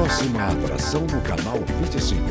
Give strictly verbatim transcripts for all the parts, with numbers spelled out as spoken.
Próxima atração no canal vinte e cinco.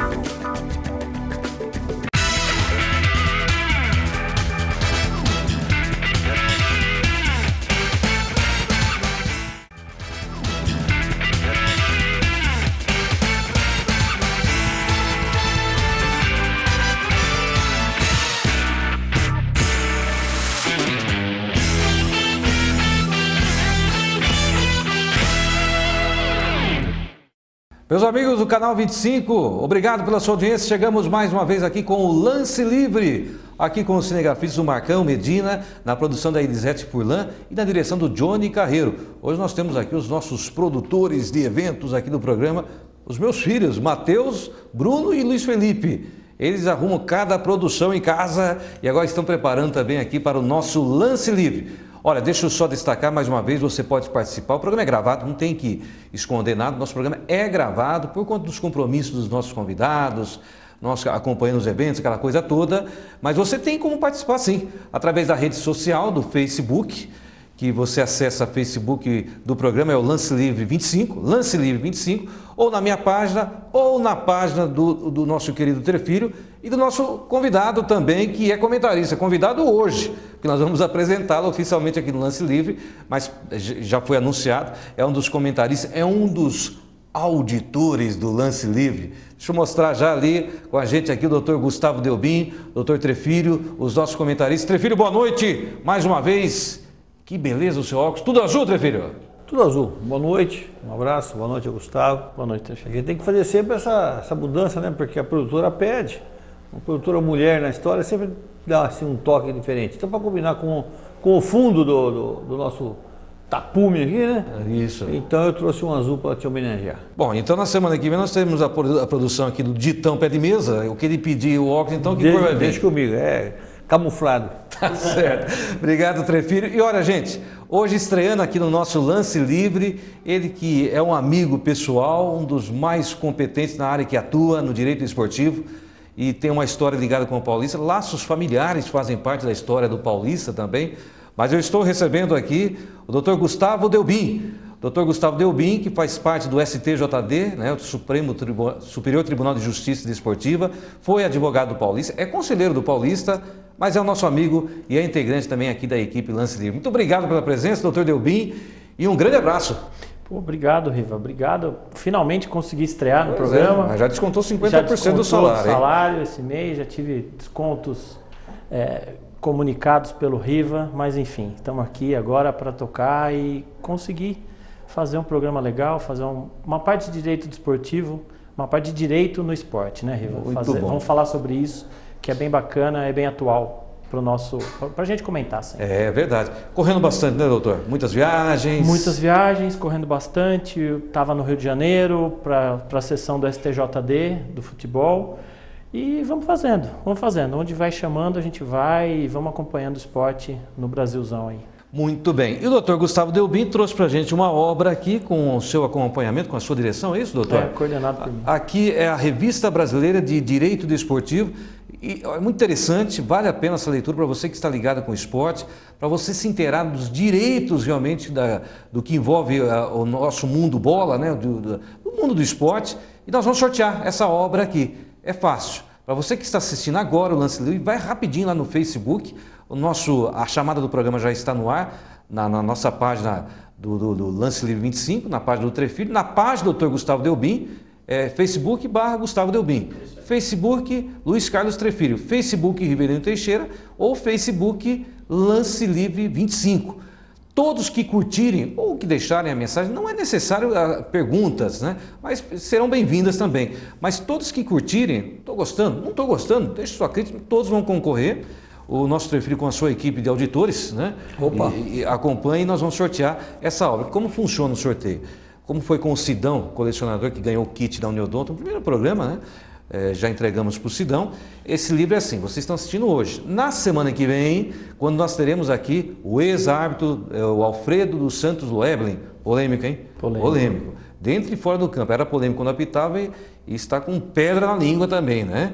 Meus amigos do canal vinte e cinco, obrigado pela sua audiência. Chegamos mais uma vez aqui com o Lance Livre, aqui com os cinegrafistas do Marcão Medina, na produção da Elisete Furlan e na direção do Johnny Carreiro. Hoje nós temos aqui os nossos produtores de eventos aqui do programa, os meus filhos, Matheus, Bruno e Luiz Felipe. Eles arrumam cada produção em casa e agora estão preparando também aqui para o nosso Lance Livre. Olha, deixa eu só destacar mais uma vez, você pode participar, o programa é gravado, não tem que esconder nada, nosso programa é gravado por conta dos compromissos dos nossos convidados, nós acompanhamos os eventos, aquela coisa toda, mas você tem como participar sim, através da rede social, do Facebook, que você acessa o Facebook do programa, é o Lance Livre vinte e cinco, Lance Livre vinte e cinco, ou na minha página, ou na página do, do nosso querido Trefilho e do nosso convidado também, que é comentarista, convidado hoje, que nós vamos apresentá-lo oficialmente aqui no Lance Livre, mas já foi anunciado, é um dos comentaristas, é um dos auditores do Lance Livre. Deixa eu mostrar já ali com a gente aqui o doutor Gustavo Delbin, doutor Trefilho, os nossos comentaristas. Trefilho, boa noite, mais uma vez. Que beleza o seu óculos. Tudo azul, Trefilho? Tudo azul. Boa noite, um abraço, boa noite, Gustavo. Boa noite, Trefilho. A gente tem que fazer sempre essa, essa mudança, né? Porque a produtora pede. Uma produtora mulher na história sempre dá assim, um toque diferente. Então, para combinar com, com o fundo do, do, do nosso tapume aqui, né? Isso. Então eu trouxe um azul para te homenagear. Bom, então na semana que vem nós temos a, a produção aqui do Ditão Pé de Mesa. O que ele pedir o óculos, então, que deixa, cor vai vir? Deixa comigo, é camuflado. Tá certo. Obrigado, Trefilho. E olha, gente, hoje estreando aqui no nosso Lance Livre, ele que é um amigo pessoal, um dos mais competentes na área que atua no direito esportivo e tem uma história ligada com o Paulista. Laços familiares fazem parte da história do Paulista também. Mas eu estou recebendo aqui o doutor Gustavo Delbin. doutor Gustavo Delbin, que faz parte do S T J D, né, o Supremo Tribu- Superior Tribunal de Justiça Desportiva, foi advogado do Paulista, é conselheiro do Paulista, mas é o nosso amigo e é integrante também aqui da equipe Lance Livre. Muito obrigado pela presença, doutor Delbin, e um grande abraço. Pô, obrigado, Riva. Obrigado. Finalmente consegui estrear no Pois programa. É, mas já descontou cinquenta por cento já do descontou salário. o salário esse mês, já tive descontos é, comunicados pelo Riva, mas enfim, estamos aqui agora para tocar e conseguir fazer um programa legal, fazer um, uma parte de direito desportivo, uma parte de direito no esporte, né, Riva? Muito Fazer, bom. Vamos falar sobre isso, que é bem bacana, é bem atual para o nosso, para a gente comentar sempre. É verdade. Correndo bastante, né, doutor? Muitas viagens. Muitas viagens, correndo bastante. Eu estava no Rio de Janeiro para a sessão do S T J D, do futebol. E vamos fazendo, vamos fazendo. Onde vai chamando, a gente vai e vamos acompanhando o esporte no Brasilzão aí. Muito bem. E o doutor Gustavo Delbin trouxe para a gente uma obra aqui com o seu acompanhamento, com a sua direção, é isso, doutor? É, coordenado por mim. Aqui é a Revista Brasileira de Direito Desportivo. E é muito interessante, vale a pena essa leitura para você que está ligado com o esporte, para você se inteirar dos direitos realmente da, do que envolve a, o nosso mundo bola, né, do, do, do mundo do esporte. E nós vamos sortear essa obra aqui. É fácil. Para você que está assistindo agora o Lance Livre, vai rapidinho lá no Facebook. O nosso, a chamada do programa já está no ar, na, na nossa página do, do, do Lance Livre vinte e cinco, na página do Trefilho, na página do doutor Gustavo Delbin, é, Facebook barra Gustavo Delbin, Facebook Luiz Carlos Trefilho, Facebook Riverino Teixeira ou Facebook Lance Livre vinte e cinco. Todos que curtirem ou que deixarem a mensagem, não é necessário uh, perguntas, né? Mas serão bem-vindas também. Mas todos que curtirem, estou gostando, não estou gostando, deixe sua crítica, todos vão concorrer. O nosso Trefilho com a sua equipe de auditores, né? Opa. E, e acompanhe e nós vamos sortear essa obra. Como funciona o sorteio? Como foi com o Sidão, colecionador que ganhou o kit da Uniodonto, no primeiro programa, né? É, já entregamos para o Sidão. Esse livro é assim, vocês estão assistindo hoje. Na semana que vem, quando nós teremos aqui o ex-árbitro, é, o Alfredo dos Santos Loeblin, polêmico, hein? Polêmico. Polêmico. Dentro e fora do campo. Era polêmico quando apitava e, e está com pedra na língua também, né?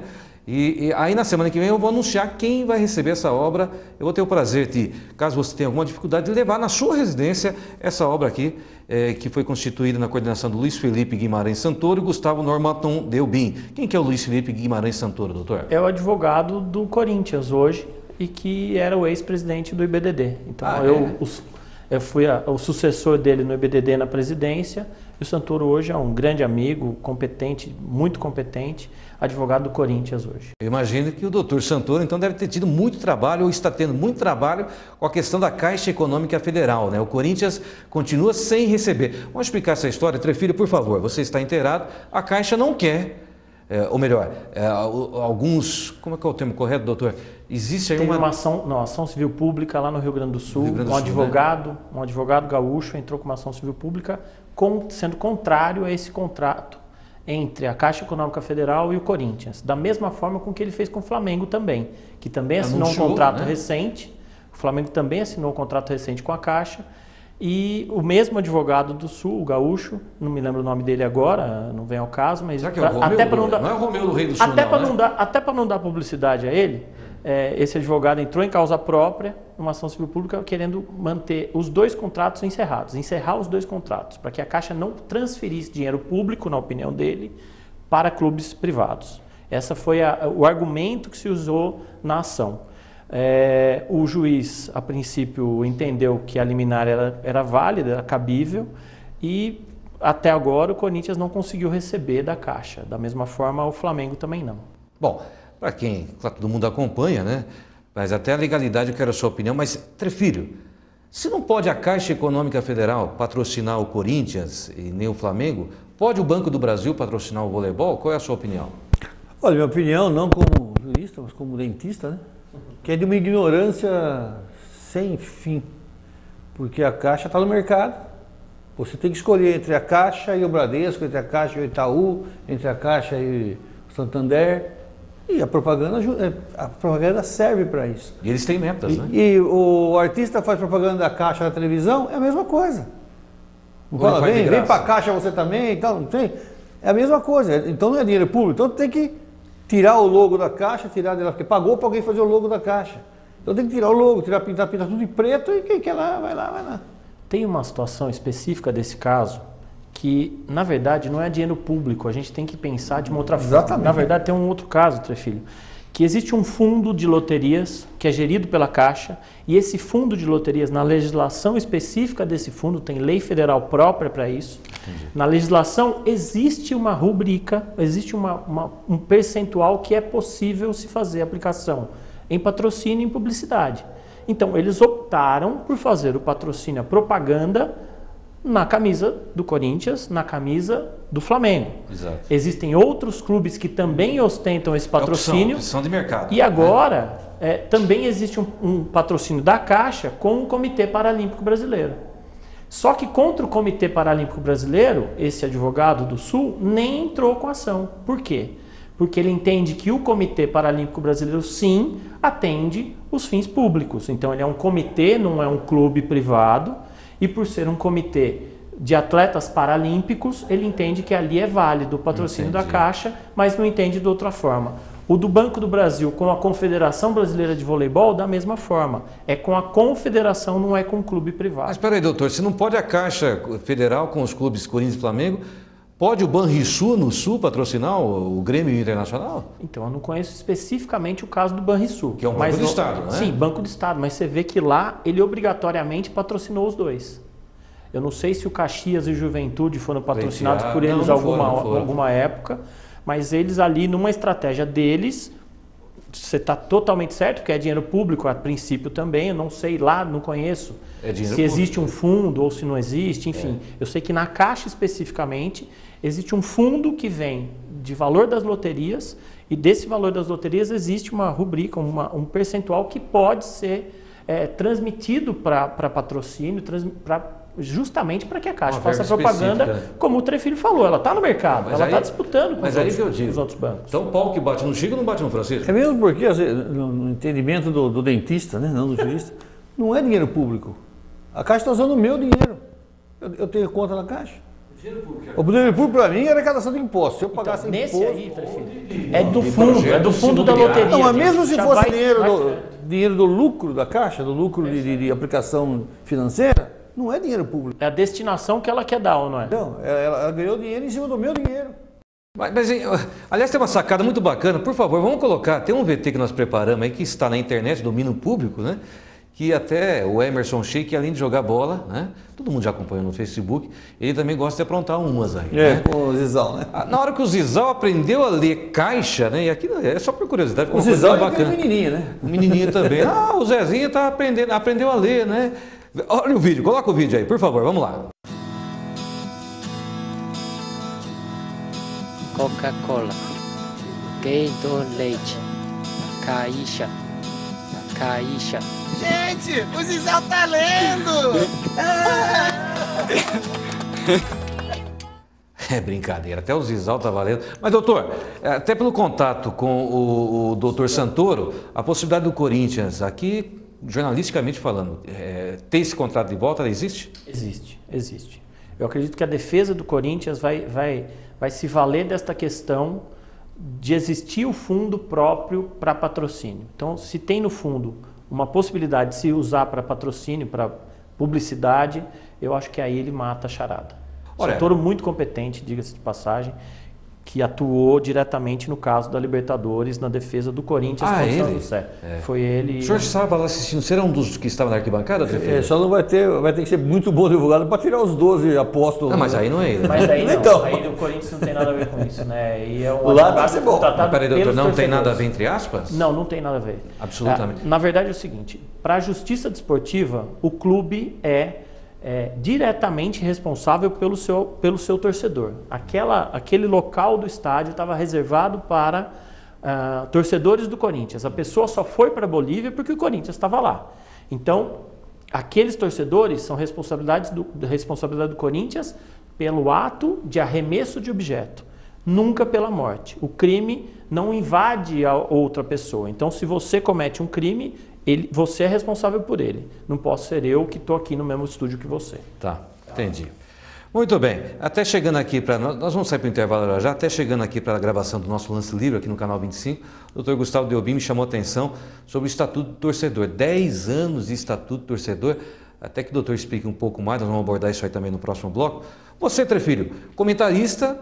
E, e aí na semana que vem eu vou anunciar quem vai receber essa obra. Eu vou ter o prazer de, caso você tenha alguma dificuldade, de levar na sua residência essa obra aqui, é, que foi constituída na coordenação do Luiz Felipe Guimarães Santoro e Gustavo Normanton Delbin. Quem que é o Luiz Felipe Guimarães Santoro, doutor? É o advogado do Corinthians hoje e que era o ex-presidente do I B D D. Então ah, eu, é? os, eu fui a, o sucessor dele no I B D D na presidência. E o Santoro hoje é um grande amigo, competente, muito competente, advogado do Corinthians hoje. Eu imagino que o doutor Santoro, então, deve ter tido muito trabalho, ou está tendo muito trabalho com a questão da Caixa Econômica Federal, né? O Corinthians continua sem receber. Vamos explicar essa história? Trefilho, por favor, você está inteirado, a Caixa não quer, é, ou melhor, é, alguns, como é que é o termo correto, doutor? Existe aí Tem uma... uma ação, não, ação civil pública lá no Rio Grande do Sul, Grande do um Sul, advogado, né? um advogado gaúcho entrou com uma ação civil pública com, sendo contrário a esse contrato entre a Caixa Econômica Federal e o Corinthians, da mesma forma com que ele fez com o Flamengo também, que também assinou Anunciou, um contrato né? recente, o Flamengo também assinou um contrato recente com a Caixa, e o mesmo advogado do Sul, o gaúcho, não me lembro o nome dele agora, não vem ao caso, mas Será que é o Romeu? até para não dar, não é o Romeu do Rei do Sul, até não, para né? não dar, até para não dar publicidade a ele, é, esse advogado entrou em causa própria, numa ação civil pública, querendo manter os dois contratos encerrados, encerrar os dois contratos, para que a Caixa não transferisse dinheiro público, na opinião dele, para clubes privados. Esse foi a, o argumento que se usou na ação. É, o juiz, a princípio, entendeu que a liminar era, era válida, era cabível, e até agora o Corinthians não conseguiu receber da Caixa. Da mesma forma, o Flamengo também não. Bom, para quem, claro, todo mundo acompanha, né? Mas até a legalidade eu quero a sua opinião, mas, Trefilho, se não pode a Caixa Econômica Federal patrocinar o Corinthians e nem o Flamengo, pode o Banco do Brasil patrocinar o voleibol? Qual é a sua opinião? Olha, minha opinião, não como jurista, mas como dentista, né? Que é de uma ignorância sem fim. Porque a Caixa está no mercado. Você tem que escolher entre a Caixa e o Bradesco, entre a Caixa e o Itaú, entre a Caixa e o Santander. E a propaganda, a propaganda serve para isso. E eles têm metas, e, né? E o artista faz propaganda da Caixa na televisão, é a mesma coisa. Fala, vem, vem para a Caixa você também, então, não tem. É a mesma coisa. Então não é dinheiro público. Então tem que tirar o logo da Caixa, tirar dela, porque pagou para alguém fazer o logo da Caixa. Então tem que tirar o logo, tirar, pintar, pintar tudo de preto e quem quer lá, vai lá, vai lá. Tem uma situação específica desse caso que, na verdade, não é dinheiro público. A gente tem que pensar de uma outra forma. Exatamente. Na verdade, tem um outro caso, Trefilho, que existe um fundo de loterias que é gerido pela Caixa e esse fundo de loterias, na legislação específica desse fundo, tem lei federal própria para isso. Entendi. Na legislação existe uma rubrica, existe uma, uma, um percentual que é possível se fazer aplicação em patrocínio e em publicidade. Então, eles optaram por fazer o patrocínio, a propaganda na camisa do Corinthians, na camisa do Flamengo. Exato. Existem outros clubes que também ostentam esse patrocínio. É opção, opção de mercado. E agora, é, também existe um, um patrocínio da Caixa com o Comitê Paralímpico Brasileiro. Só que contra o Comitê Paralímpico Brasileiro, esse advogado do Sul nem entrou com ação. Por quê? Porque ele entende que o Comitê Paralímpico Brasileiro, sim, atende os fins públicos. Então, ele é um comitê, não é um clube privado. E por ser um comitê de atletas paralímpicos, ele entende que ali é válido o patrocínio Entendi. da Caixa, mas não entende de outra forma. O do Banco do Brasil com a Confederação Brasileira de Voleibol, da mesma forma. É com a confederação, não é com o clube privado. Mas espera aí, doutor, se não pode a Caixa Federal com os clubes Corinthians e Flamengo, pode o Banrisul no Sul patrocinar o, o Grêmio Internacional? Então, eu não conheço especificamente o caso do Banrisul. Que é um banco do Estado, né? Sim, Banco do Estado, mas você vê que lá ele obrigatoriamente patrocinou os dois. Eu não sei se o Caxias e o Juventude foram patrocinados por eles não, não alguma, foram, foram. alguma época, mas eles ali, numa estratégia deles, você está totalmente certo que é dinheiro público a princípio também, eu não sei lá, não conheço é se existe um fundo ou se não existe, enfim. É. Eu sei que na Caixa especificamente existe um fundo que vem de valor das loterias e desse valor das loterias existe uma rubrica, uma, um percentual que pode ser é, transmitido para patrocínio, trans, pra, justamente para que a Caixa uma faça propaganda, específica. Como o Trefilho falou, ela está no mercado, mas ela está disputando com os, outros, com os outros bancos. Então o pau que bate no Chico não bate no Francisco? É mesmo porque, no entendimento do, do dentista, né, não do jurista, não é dinheiro público. A Caixa está usando o meu dinheiro. Eu, eu tenho conta na Caixa. O dinheiro público para mim era arrecadação de impostos. Se eu pagasse Então, nesse imposto... aí, prefeito, é do fundo, é do fundo da loteria. Não, mas mesmo se Já fosse vai- dinheiro, vai- do, dinheiro do lucro da Caixa, do lucro de, de- de aplicação financeira, não é dinheiro público. É a destinação que ela quer dar, ou não é? Não, ela, ela ganhou dinheiro em cima do meu dinheiro. Mas, mas, hein, aliás, tem uma sacada muito bacana. Por favor, vamos colocar. Tem um V T que nós preparamos aí que está na internet, domínio público, né? Que até o Emerson Sheik, além de jogar bola, né? Todo mundo já acompanha no Facebook, ele também gosta de aprontar umas aí. É, Né? com o Zizal, né? Ah, na hora que o Zizal aprendeu a ler caixa, né? E aquilo é só por curiosidade, O uma coisa Zizal é bacana. aquele menininho, né? O menininho também. Ah, o Zezinho tá aprendendo, aprendeu a ler, né? Olha o vídeo, coloca o vídeo aí, por favor, vamos lá. Coca-Cola, Gatorade, leite, Caixa, Caixa. Gente, o Zizal tá lendo! É brincadeira, até o Zizal tá valendo. Mas, doutor, até pelo contato com o, o doutor Santoro, a possibilidade do Corinthians, aqui, jornalisticamente falando, é, ter esse contrato de volta, ela existe? Existe, existe. Eu acredito que a defesa do Corinthians vai, vai, vai se valer desta questão de existir o fundo próprio para patrocínio. Então, se tem no fundo uma possibilidade de se usar para patrocínio, para publicidade, eu acho que aí ele mata a charada. Olha, Santoro muito competente, diga-se de passagem, que atuou diretamente no caso da Libertadores, na defesa do Corinthians Ah, contra o ele? São José. É. Foi ele. O senhor estava lá assistindo, você era um dos que estava na arquibancada, É, Trefeiro? só não vai ter, vai ter que ser muito bom advogado para tirar os doze apóstolos. Não, mas aí não é ele. Mas aí não, Então. aí o Corinthians não tem nada a ver com isso, né? E é um Lá advogado tem que ser bom. contratado Mas peraí, doutor, pelos não tem nada a torcedores. ver entre aspas? Não, não tem nada a ver. Absolutamente. É, na verdade é o seguinte, para a justiça desportiva, o clube é, é diretamente responsável pelo seu, pelo seu torcedor. Aquela, aquele local do estádio estava reservado para uh, torcedores do Corinthians. A pessoa só foi para a Bolívia porque o Corinthians estava lá. Então, aqueles torcedores são responsabilidades do, responsabilidade do Corinthians pelo ato de arremesso de objeto, nunca pela morte. O crime não invade a outra pessoa. Então, se você comete um crime, ele, você é responsável por ele. Não posso ser eu que estou aqui no mesmo estúdio que você. Tá, entendi. Muito bem, até chegando aqui para nós, nós vamos sair para o intervalo já, até chegando aqui para a gravação do nosso Lance Livre aqui no canal vinte e cinco, o doutor Gustavo Delbim me chamou a atenção sobre o Estatuto do Torcedor. dez anos de Estatuto do Torcedor, até que o doutor explique um pouco mais, nós vamos abordar isso aí também no próximo bloco. Você, Trefilho, comentarista,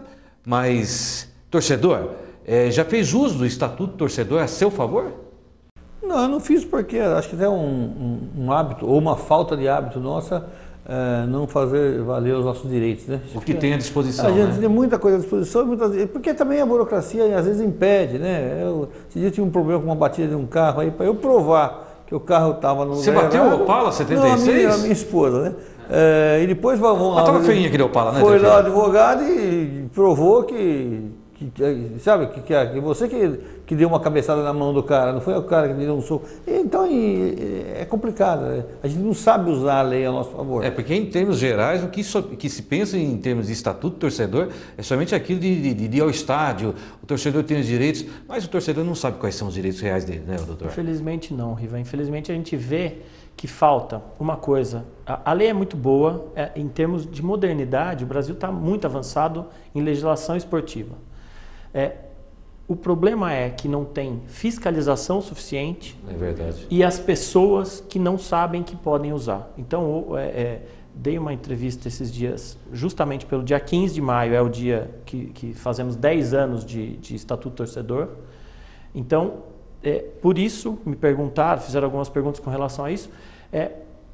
mas torcedor, é, já fez uso do Estatuto do Torcedor a seu favor? Não, eu não fiz porque acho que é um, um, um hábito, ou uma falta de hábito nossa, é, não fazer valer os nossos direitos, né? O que tem à disposição, A gente né? tem muita coisa à disposição, muitas, porque também a burocracia às vezes impede, né? Eu, esse dia eu tive um problema com uma batida de um carro aí, para eu provar que o carro estava no Você lugar bateu o errado. Opala setenta e Não, a minha, seis? a minha esposa, né? É, e depois vamos lá. Mas estava feinho aquele Opala, né? Foi Trefilho? lá o advogado e provou que, que, que sabe, que, que, que você que, que deu uma cabeçada na mão do cara, não foi o cara que deu um soco. Então e, é complicado, né? A gente não sabe usar a lei a nosso favor. É, porque em termos gerais, o que, so, que se pensa em termos de estatuto do torcedor é somente aquilo de, de, de ir ao estádio, o torcedor tem os direitos, mas o torcedor não sabe quais são os direitos reais dele, né, doutor? Infelizmente não, Riva. Infelizmente a gente vê que falta uma coisa. A, a lei é muito boa, é, em termos de modernidade, o Brasil está muito avançado em legislação esportiva. É, o problema é que não tem fiscalização suficiente É verdade. e as pessoas que não sabem que podem usar. Então, é, é, dei uma entrevista esses dias, justamente pelo dia quinze de maio, é o dia que, que fazemos dez anos de, de Estatuto Torcedor. Então, é, por isso, me perguntaram, fizeram algumas perguntas com relação a isso. É,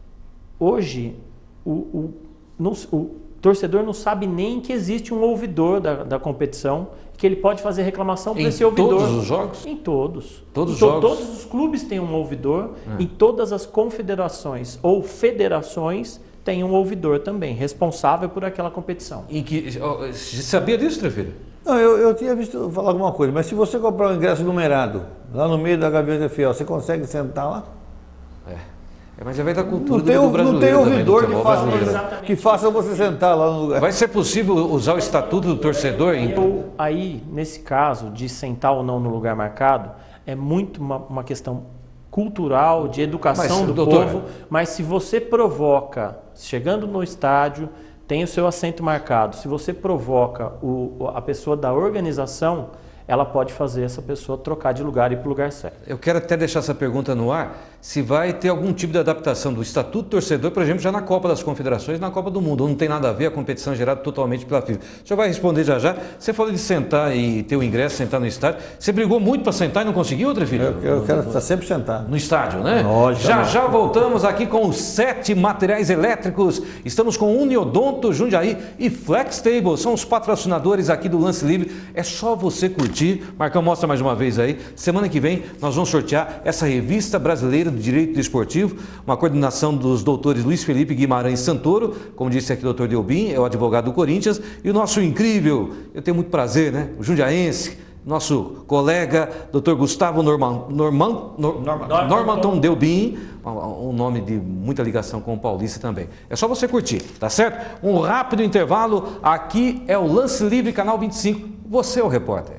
hoje, o, o, não, o torcedor não sabe nem que existe um ouvidor da, da competição, que ele pode fazer reclamação para Em esse ouvidor. todos os jogos? Em todos. Todos os To- jogos? Todos os clubes têm um ouvidor, É. em todas as confederações ou federações tem um ouvidor também, responsável por aquela competição. Em que, ó, você sabia disso, Trefilho? Não, eu, eu tinha visto falar alguma coisa, mas se você comprar um ingresso numerado, lá no meio da Gaviões da Fiel, você consegue sentar lá? É. É, mas já vai da cultura Não tem, do, do não tem brasileiro também, do ouvidor que futebol faça, brasileiro. Exatamente. que faça você sentar lá no lugar. Vai ser possível usar o estatuto do torcedor em... Eu, aí, nesse caso, de sentar ou não no lugar marcado, é muito uma, uma questão cultural, de educação Mas, do doutor, povo, mas se você provoca, chegando no estádio, tem o seu assento marcado. Se você provoca o, a pessoa da organização, ela pode fazer essa pessoa trocar de lugar e ir para o lugar certo. Eu quero até deixar essa pergunta no ar, se vai ter algum tipo de adaptação do Estatuto do Torcedor, por exemplo, já na Copa das Confederações e na Copa do Mundo, ou não tem nada a ver, a competição é gerada totalmente pela FIFA. O senhor vai responder já já. Você falou de sentar e ter o ingresso, sentar no estádio. Você brigou muito para sentar e não conseguiu, outro filho? Eu, eu quero estar sempre sentado. No estádio, né? Lógico, já não. já voltamos aqui com os sete materiais elétricos. Estamos com Uniodonto, Jundiaí e Flextable. São os patrocinadores aqui do Lance Livre. É só você curtir. Marcão, mostra mais uma vez aí. Semana que vem nós vamos sortear essa revista brasileira do direito desportivo, uma coordenação dos doutores Luiz Felipe Guimarães Santoro, como disse aqui o doutor Delbin, é o advogado do Corinthians, e o nosso incrível, eu tenho muito prazer, né? O jundiaense, nosso colega, doutor Gustavo Norman, Norman, Nor, Norman, Normanton Delbin, um nome de muita ligação com o paulista também. É só você curtir, tá certo? Um rápido intervalo, aqui é o Lance Livre, Canal vinte e cinco, você é o repórter.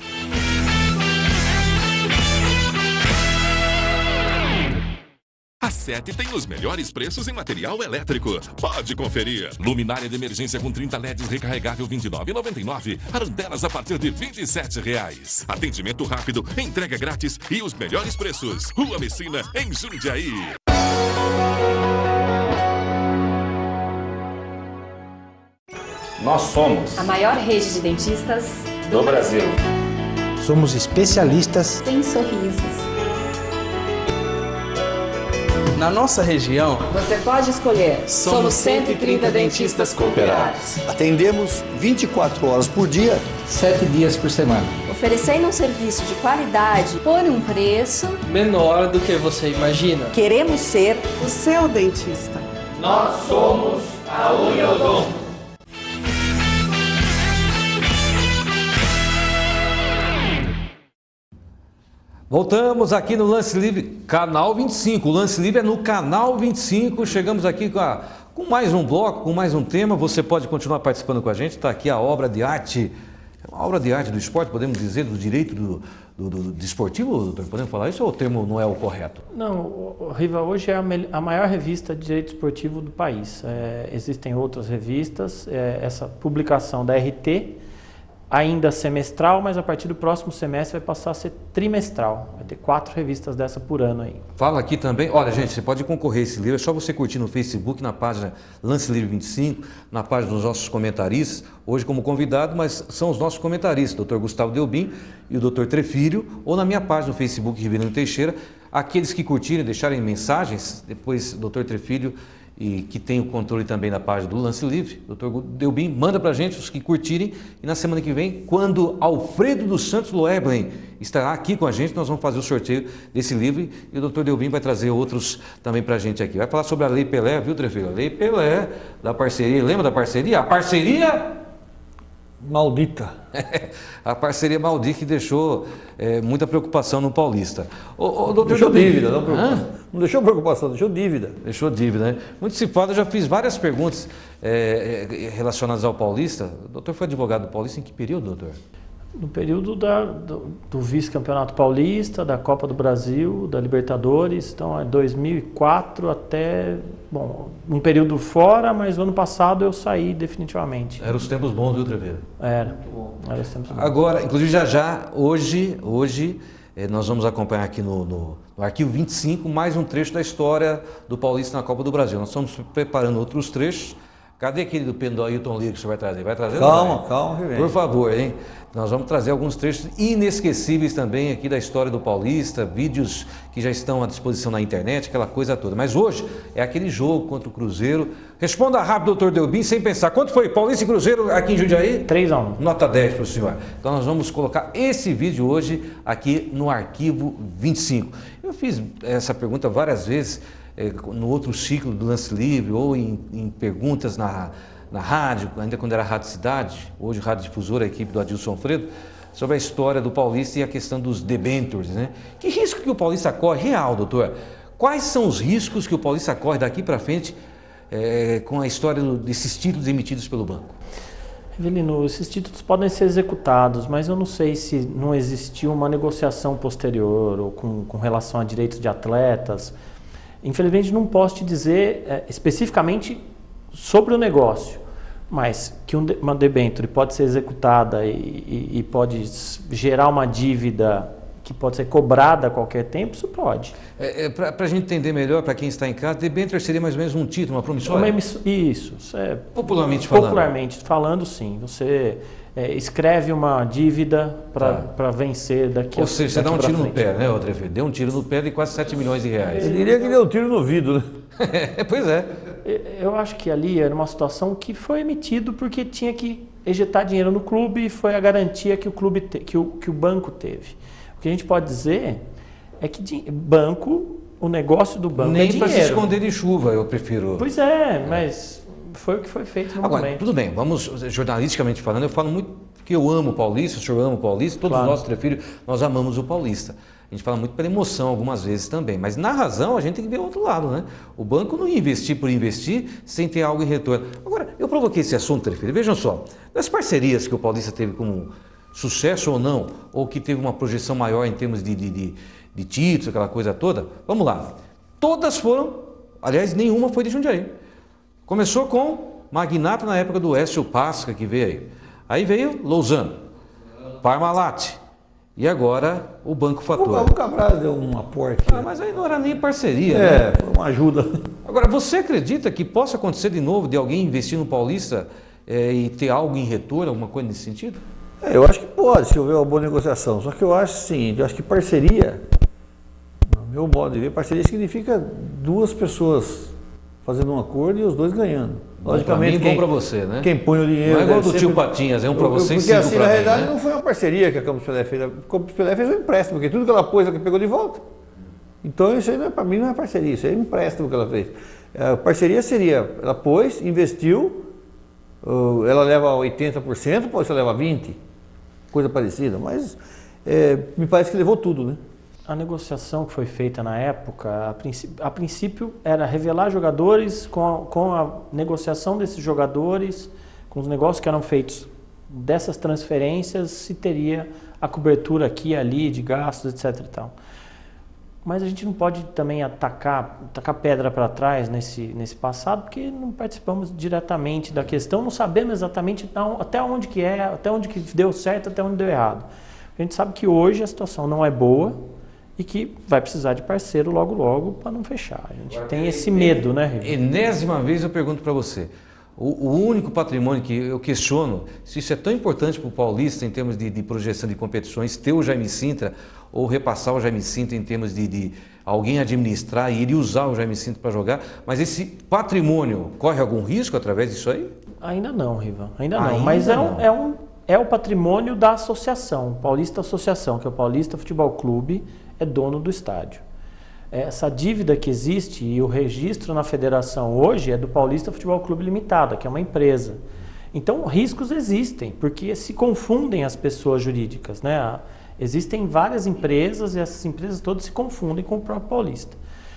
A Sete tem os melhores preços em material elétrico. Pode conferir. Luminária de emergência com trinta L E Ds recarregável vinte e nove reais e noventa e nove centavos. Arandelas a partir de vinte e sete reais. Atendimento rápido, entrega grátis e os melhores preços. Rua Messina, em Jundiaí. Nós somos a maior rede de dentistas do Brasil. Somos especialistas em sorrisos. Na nossa região, você pode escolher. Somos cento e trinta dentistas cooperados. Atendemos vinte e quatro horas por dia, sete dias por semana. Oferecendo um serviço de qualidade por um preço menor do que você imagina. Queremos ser o seu dentista. Nós somos a Uniodonto. Voltamos aqui no Lance Livre, Canal vinte e cinco. O Lance Livre é no Canal vinte e cinco. Chegamos aqui com, a, com mais um bloco, com mais um tema. Você pode continuar participando com a gente. Está aqui a obra de arte, uma obra de arte do esporte, podemos dizer, do direito do, do, do desportivo, doutor? Podemos falar isso ou o termo não é o correto? Não, o Riva hoje é a, a maior revista de direito esportivo do país. É, existem outras revistas. É, essa publicação da R T, ainda semestral, mas a partir do próximo semestre vai passar a ser trimestral. Vai ter quatro revistas dessa por ano aí. Fala aqui também, olha gente, você pode concorrer a esse livro, é só você curtir no Facebook, na página Lance Livre vinte e cinco, na página dos nossos comentaristas, hoje como convidado, mas são os nossos comentaristas, doutor Gustavo Delbin e o doutor Trefilho, ou na minha página no Facebook, Riverino Teixeira. Aqueles que curtirem, deixarem mensagens, depois doutor Trefilho, e que tem o controle também da página do Lance Livre, doutor Delbin, manda pra gente os que curtirem, e na semana que vem, quando Alfredo dos Santos Loeblen estará aqui com a gente, nós vamos fazer o sorteio desse livro, e o doutor Delbin vai trazer outros também pra gente aqui. Vai falar sobre a Lei Pelé, viu, Trefilho? A Lei Pelé, da parceria, lembra da parceria? A parceria... maldita. A parceria maldita que deixou é, muita preocupação no Paulista. O, o doutor deixou Delbin, dívida, não preocupação. Não deixou preocupação, deixou dívida. Deixou dívida, né? Muito se fala, eu já fiz várias perguntas é, é, relacionadas ao Paulista. O doutor foi advogado do Paulista em que período, doutor? No período da, do, do vice-campeonato paulista, da Copa do Brasil, da Libertadores, então é dois mil e quatro até, bom, um período fora, mas no ano passado eu saí definitivamente. Eram os tempos bons, viu, Treveira? Era, era os tempos bons. Agora, inclusive já já, hoje, hoje eh, nós vamos acompanhar aqui no, no, no Arquivo vinte e cinco mais um trecho da história do Paulista na Copa do Brasil. Nós estamos preparando outros trechos. Cadê aquele do Pendó Ailton Liga que você vai trazer? Vai trazer? Calma, vai? calma, que vem. Por favor, hein? Nós vamos trazer alguns trechos inesquecíveis também aqui da história do Paulista, vídeos que já estão à disposição na internet, aquela coisa toda. Mas hoje é aquele jogo contra o Cruzeiro. Responda rápido, doutor Delbin, sem pensar. Quanto foi Paulista e Cruzeiro aqui em Jundiaí? três a um. Nota dez para o senhor. Então nós vamos colocar esse vídeo hoje aqui no Arquivo vinte e cinco. Eu fiz essa pergunta várias vezes, no outro ciclo do Lance Livre ou em, em perguntas na, na rádio, ainda quando era Rádio Cidade, hoje Rádio Difusora, a equipe do Adilson Fredo, sobre a história do Paulista e a questão dos debentures, né? Que risco que o Paulista corre real, doutor? Quais são os riscos que o Paulista corre daqui para frente é, com a história do, desses títulos emitidos pelo banco? Rivelino, esses títulos podem ser executados, mas eu não sei se não existiu uma negociação posterior ou com, com relação a direitos de atletas. Infelizmente não posso te dizer é, especificamente sobre o negócio, Mas que uma debênture pode ser executada e, e, e pode gerar uma dívida que pode ser cobrada a qualquer tempo, isso pode. É, é, para a gente entender melhor, para quem está em casa, debênture seria mais ou menos um título, uma promissória? Uma emiss... Isso. isso é... Popularmente falando? Popularmente falando, sim. Você é, escreve uma dívida para tá. vencer daqui a Ou seja, você dá um tiro frente. no pé, né, Odrefê? Deu um tiro no pé de quase sete milhões de reais. Eu diria que deu um tiro no ouvido, né? Pois é. Eu acho que ali era uma situação que foi emitido porque tinha que ejetar dinheiro no clube e foi a garantia que o, clube te... que o, que o banco teve. O que a gente pode dizer é que banco, o negócio do banco nem é dinheiro. Nem para se esconder de chuva, eu prefiro. Pois é, mas foi o que foi feito no Agora, momento. Tudo bem, vamos, jornalisticamente falando, eu falo muito que eu amo o Paulista, o senhor ama o Paulista, todos claro. nós, Trefilho, nós amamos o Paulista. A gente fala muito pela emoção algumas vezes também, mas na razão a gente tem que ver o outro lado, né? O banco não ia investir por investir sem ter algo em retorno. Agora, eu provoquei esse assunto, Trefilho, vejam só, das parcerias que o Paulista teve como sucesso ou não, ou que teve uma projeção maior em termos de, de, de, de títulos, aquela coisa toda, vamos lá. Todas foram, aliás, nenhuma foi de Jundiaí. Começou com Magnata na época do Écio Pasca, que veio aí. Aí veio Lousano, Parmalat, e agora o Banco Fator. O Cabral deu um aporte. Ah, mas aí não era nem parceria, é, né? Foi uma ajuda. Agora, você acredita que possa acontecer de novo de alguém investir no Paulista é, e ter algo em retorno, alguma coisa nesse sentido? É, eu acho que pode, se houver uma boa negociação. Só que eu acho o seguinte, eu acho que parceria, no meu modo de ver, parceria significa duas pessoas fazendo um acordo e os dois ganhando. Logicamente, bom para você, né? Quem põe o dinheiro... Não é igual do tio Patinhas, é um para você e cinco para mim. Porque assim, na realidade, né? Não foi uma parceria que a Campos Pelé fez. A Campos Pelé fez um empréstimo, porque tudo que ela pôs, ela pegou de volta. Então, isso aí, não é, para mim, não é parceria, isso aí é um empréstimo que ela fez. A parceria seria, ela pôs, investiu, ela leva oitenta por cento, pode ser leva vinte por cento. Coisa parecida, mas é, me parece que levou tudo, né? A negociação que foi feita na época, a princípio, a princípio era revelar jogadores com a, com a negociação desses jogadores, com os negócios que eram feitos dessas transferências, se teria a cobertura aqui e ali de gastos, etc e tal. Mas a gente não pode também atacar, atacar pedra para trás nesse, nesse passado, porque não participamos diretamente da questão, não sabemos exatamente até onde que é, até onde que deu certo, até onde deu errado. A gente sabe que hoje a situação não é boa e que vai precisar de parceiro logo logo para não fechar. A gente tem esse medo, né, Riva? Enésima vez eu pergunto para você, o, o único patrimônio que eu questiono, se isso é tão importante para o Paulista em termos de, de projeção de competições, ter o Jaime Sintra, ou repassar o Jaime Sintra em termos de, de alguém administrar e ele usar o Jaime Sintra para jogar, mas esse patrimônio corre algum risco através disso aí? Ainda não, Riva, ainda não, ainda mas é, não. Um, é, um, é o patrimônio da associação, Paulista Associação, que é o Paulista Futebol Clube, é dono do estádio. Essa dívida que existe e o registro na federação hoje é do Paulista Futebol Clube Limitada, que é uma empresa. Então, riscos existem, porque se confundem as pessoas jurídicas, né? Existem várias empresas e essas empresas todas se confundem com o próprio Paulista.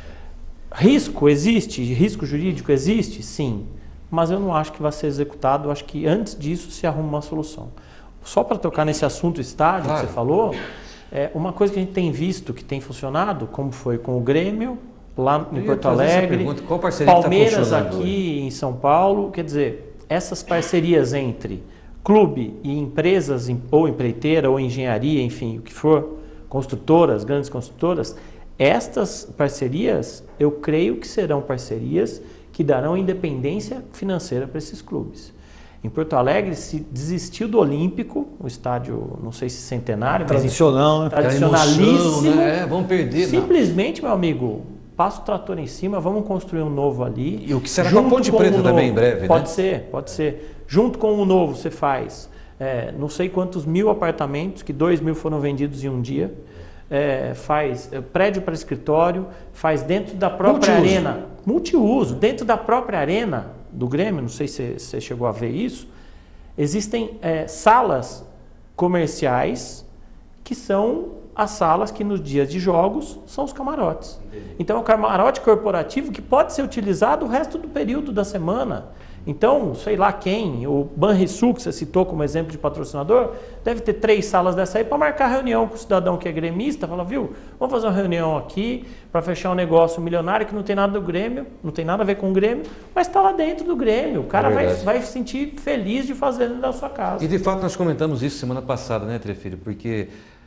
Risco existe? Risco jurídico existe? Sim. Mas eu não acho que vai ser executado, eu acho que antes disso se arruma uma solução. Só para tocar nesse assunto estádio claro. que você falou, é, uma coisa que a gente tem visto que tem funcionado, como foi com o Grêmio, lá em Porto Alegre, pergunta, qual parceria Palmeiras tá aqui hoje? Em São Paulo, quer dizer, essas parcerias entre clube e empresas, ou empreiteira, ou engenharia, enfim, o que for, construtoras, grandes construtoras, estas parcerias, eu creio que serão parcerias que darão independência financeira para esses clubes. Em Porto Alegre se desistiu do Olímpico, o estádio, não sei se centenário, tradicional, mas tradicionalíssimo. Emoção, né? Vamos perder. Simplesmente, não. Meu amigo, passa o trator em cima, vamos construir um novo ali. E o que será com a Ponte Preta também em breve, pode né? ser, pode ser. Junto com o novo você faz é, não sei quantos mil apartamentos, que dois mil foram vendidos em um dia, é, faz é, prédio para escritório, faz dentro da própria multiuso. arena, multiuso, dentro da própria arena do Grêmio, não sei se você chegou a ver isso, existem é, salas comerciais que são as salas que nos dias de jogos são os camarotes. Entendi. Então é um camarote corporativo que pode ser utilizado o resto do período da semana. Então, sei lá quem, o Banrisul, que você citou como exemplo de patrocinador, deve ter três salas dessa aí para marcar reunião com o cidadão que é gremista, fala, viu, vamos fazer uma reunião aqui para fechar um negócio milionário que não tem nada do Grêmio, não tem nada a ver com o Grêmio, mas está lá dentro do Grêmio. O cara é vai, vai se sentir feliz de fazer dentro da sua casa. E de fato nós comentamos isso semana passada, né, Trefilho? Porque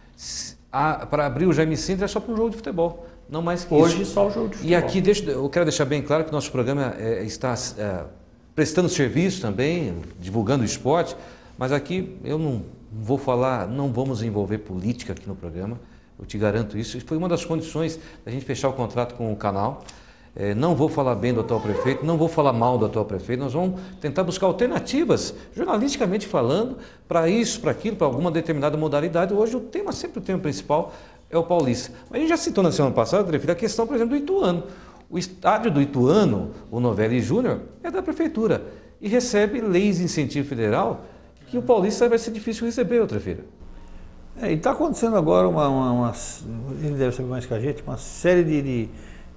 para abrir o Jaime Sintra é só para um jogo de futebol. Não mais que Hoje isso. só o jogo de futebol. E aqui deixa, eu quero deixar bem claro que nosso programa é, está é, prestando serviço também, divulgando o esporte, mas aqui eu não vou falar, não vamos envolver política aqui no programa, eu te garanto isso. Isso foi uma das condições da gente fechar o contrato com o canal. É, não vou falar bem do atual prefeito, não vou falar mal do atual prefeito, nós vamos tentar buscar alternativas, jornalisticamente falando, para isso, para aquilo, para alguma determinada modalidade. Hoje o tema, sempre o tema principal, é o Paulista. Mas a gente já citou na semana passada, Trefilho, a questão, por exemplo, do Ituano. O estádio do Ituano, o Novelli Júnior, é da prefeitura e recebe leis de incentivo federal que o Paulista vai ser difícil receber, Trefilho. É, e está acontecendo agora uma, uma, uma, ele deve saber mais que a gente, uma série de, de,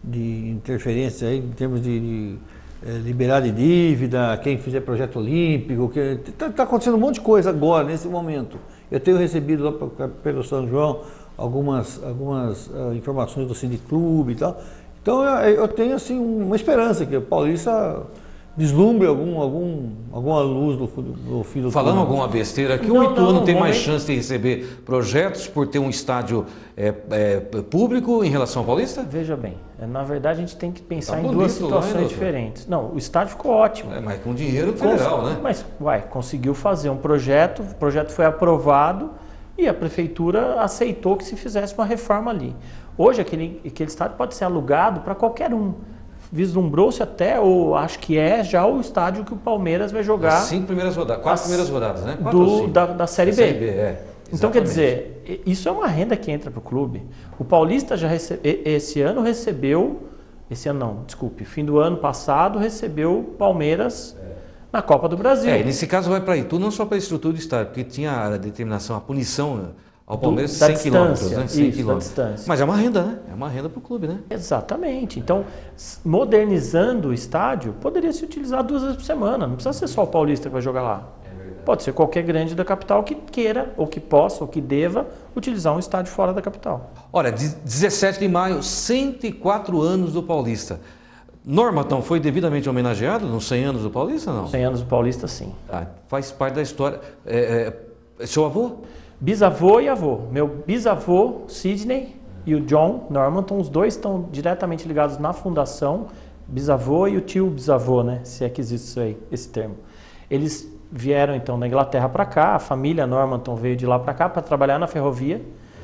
de interferências aí em termos de, de é, liberar de dívida, quem fizer projeto olímpico, está tá acontecendo um monte de coisa agora, nesse momento. Eu tenho recebido lá pra, pelo São João algumas, algumas uh, informações do Sindiclube e tal. Então eu, eu tenho assim uma esperança que o Paulista vislumbre algum, algum, alguma luz do, do fim do Falando túnel. alguma besteira, que não, o Ituano não, tem momento... mais chance de receber projetos por ter um estádio é, é, público em relação ao Paulista? Veja bem, na verdade a gente tem que pensar Tá em bonito duas lá, situações hein, diferentes. Não, o estádio ficou ótimo. É, mas com dinheiro federal, Cons... né? Mas, uai, conseguiu fazer um projeto, o projeto foi aprovado e a prefeitura aceitou que se fizesse uma reforma ali. Hoje aquele, aquele estádio pode ser alugado para qualquer um. Vislumbrou-se até, ou acho que é já o estádio que o Palmeiras vai jogar. As cinco primeiras rodadas, quatro as, primeiras rodadas, né? Do, da, da Série da B. Série B, é. Então, quer dizer, isso é uma renda que entra para o clube. O Paulista já recebe, esse ano recebeu, esse ano não, desculpe, fim do ano passado recebeu o Palmeiras é. na Copa do Brasil. É, nesse caso vai para Itu, não só para a estrutura do estádio, porque tinha a determinação, a punição ao Palmeiras do, cem quilômetros, né? cem isso, quilômetros. da distância. Mas é uma renda, né? É uma renda para o clube, né? Exatamente. Então, modernizando o estádio, poderia se utilizar duas vezes por semana. Não precisa ser só o Paulista que vai jogar lá. É Pode ser qualquer grande da capital que queira, ou que possa, ou que deva, utilizar um estádio fora da capital. Olha, dezessete de maio, cento e quatro anos do Paulista. Normanton foi devidamente homenageado nos cem anos do Paulista, não? cem anos do Paulista, sim. Ah, faz parte da história. É, é, seu avô? Bisavô e avô. Meu bisavô, Sidney, e o John Normanton, os dois estão diretamente ligados na fundação. Bisavô e o tio bisavô, né? Se é que existe isso aí, esse termo. Eles vieram então da Inglaterra para cá, a família Normanton veio de lá para cá para trabalhar na ferrovia,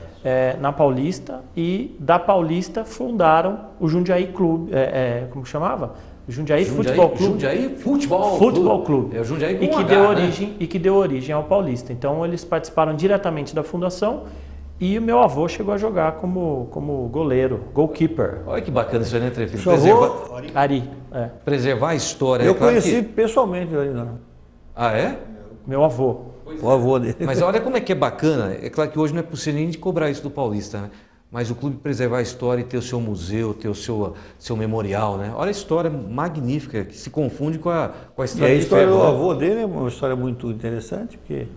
é, na Paulista, e da Paulista fundaram o Jundiaí Clube, é, é, como chamava? Jundiaí, Jundiaí Futebol Clube. Jundiaí Futebol, Futebol Clube. É o Jundiaí com e que H, deu né? origem E que deu origem ao Paulista. Então eles participaram diretamente da fundação e o meu avô chegou a jogar como, como goleiro, goalkeeper. Olha que bacana isso aí, né, Trefilho? Seu avô? Preservar... Ari. É. Preservar a história. Eu é claro conheci que... pessoalmente o Ari Normanton. Ah, é? Meu avô. O avô dele. Mas olha como é que é bacana. É claro que hoje não é possível nem de cobrar isso do Paulista, né? Mas o clube preservar a história e ter o seu museu, ter o seu, seu memorial, né? Olha a história magnífica que se confunde com a, com a história e a história ferro, do né? avô dele é uma história muito interessante, porque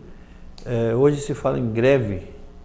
é, hoje se fala em greve,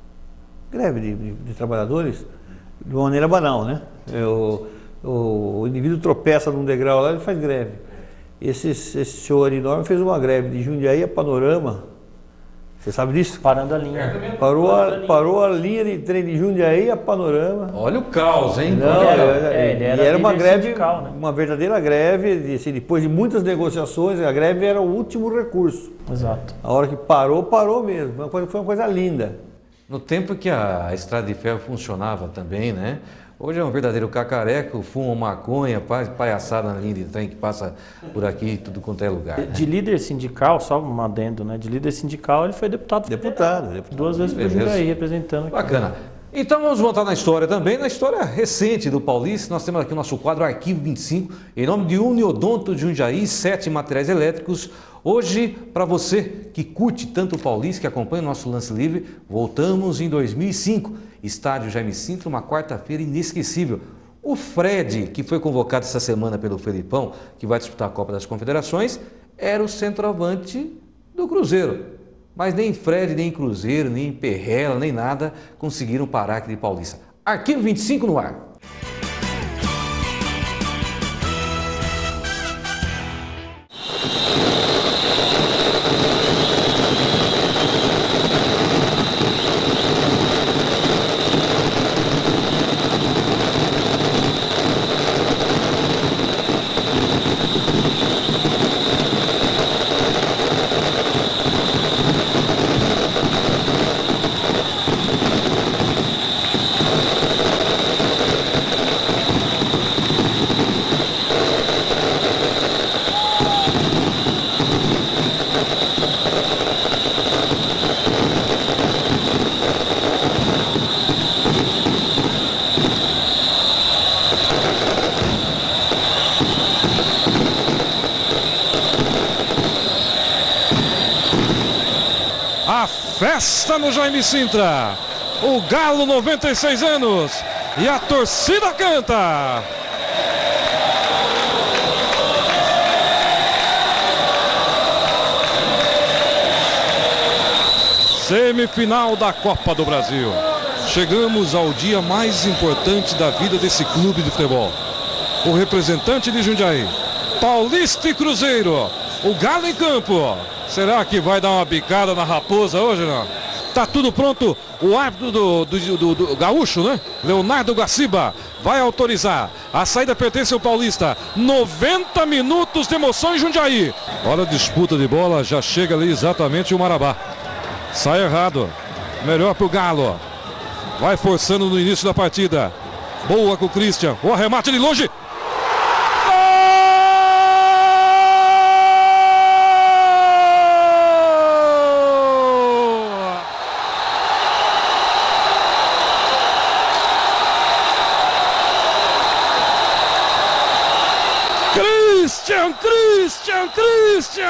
greve de, de, de trabalhadores, de uma maneira banal, né? É, o, o, o indivíduo tropeça num degrau lá e faz greve. Esse, esse senhor Ari Normanton fez uma greve de Jundiaí a Panorama. Você sabe disso? Parando a linha. Parou a, parou a linha de trem de Jundiaí a Panorama. Olha o caos, hein? Não, Ele era, era, é, ele era e era uma greve, sindical, né? uma verdadeira greve. De, assim, depois de muitas negociações, a greve era o último recurso. Exato. A hora que parou, parou mesmo. Foi uma coisa, foi uma coisa linda. No tempo que a estrada de ferro funcionava também, né? Hoje é um verdadeiro cacareco, fuma maconha, faz palhaçada na linha de trem que passa por aqui, tudo quanto é lugar. Né? De líder sindical, só um adendo, né? De líder sindical, ele foi deputado. Deputado. deputado. Duas vezes por Jundiaí, representando. Aqui. Bacana. Então vamos voltar na história também, na história recente do Paulista. Nós temos aqui o nosso quadro Arquivo vinte e cinco, em nome de Uniodonto de Jundiaí, sete materiais elétricos. Hoje, para você que curte tanto o Paulista, que acompanha o nosso lance livre, voltamos em dois mil e cinco. Estádio Jaime Sintra, uma quarta-feira inesquecível. O Fred, que foi convocado essa semana pelo Felipão, que vai disputar a Copa das Confederações, era o centroavante do Cruzeiro. Mas nem Fred, nem Cruzeiro, nem Perrella, nem nada conseguiram parar aquele Paulista. Arquivo vinte e cinco no ar. A festa no Jaime Sintra, o Galo noventa e seis anos e a torcida canta. Semifinal da Copa do Brasil. Chegamos ao dia mais importante da vida desse clube de futebol. O representante de Jundiaí, Paulista e Cruzeiro, o Galo em campo. Será que vai dar uma bicada na Raposa hoje, não? Tá tudo pronto. O árbitro do, do, do, do Gaúcho, né? Leonardo Gaciba vai autorizar. A saída pertence ao Paulista. noventa minutos de emoção em Jundiaí. Olha a disputa de bola, já chega ali exatamente o Marabá. Sai errado. Melhor pro Galo. Vai forçando no início da partida. Boa com o Christian. O arremate de longe. Christian, Christian, Christian!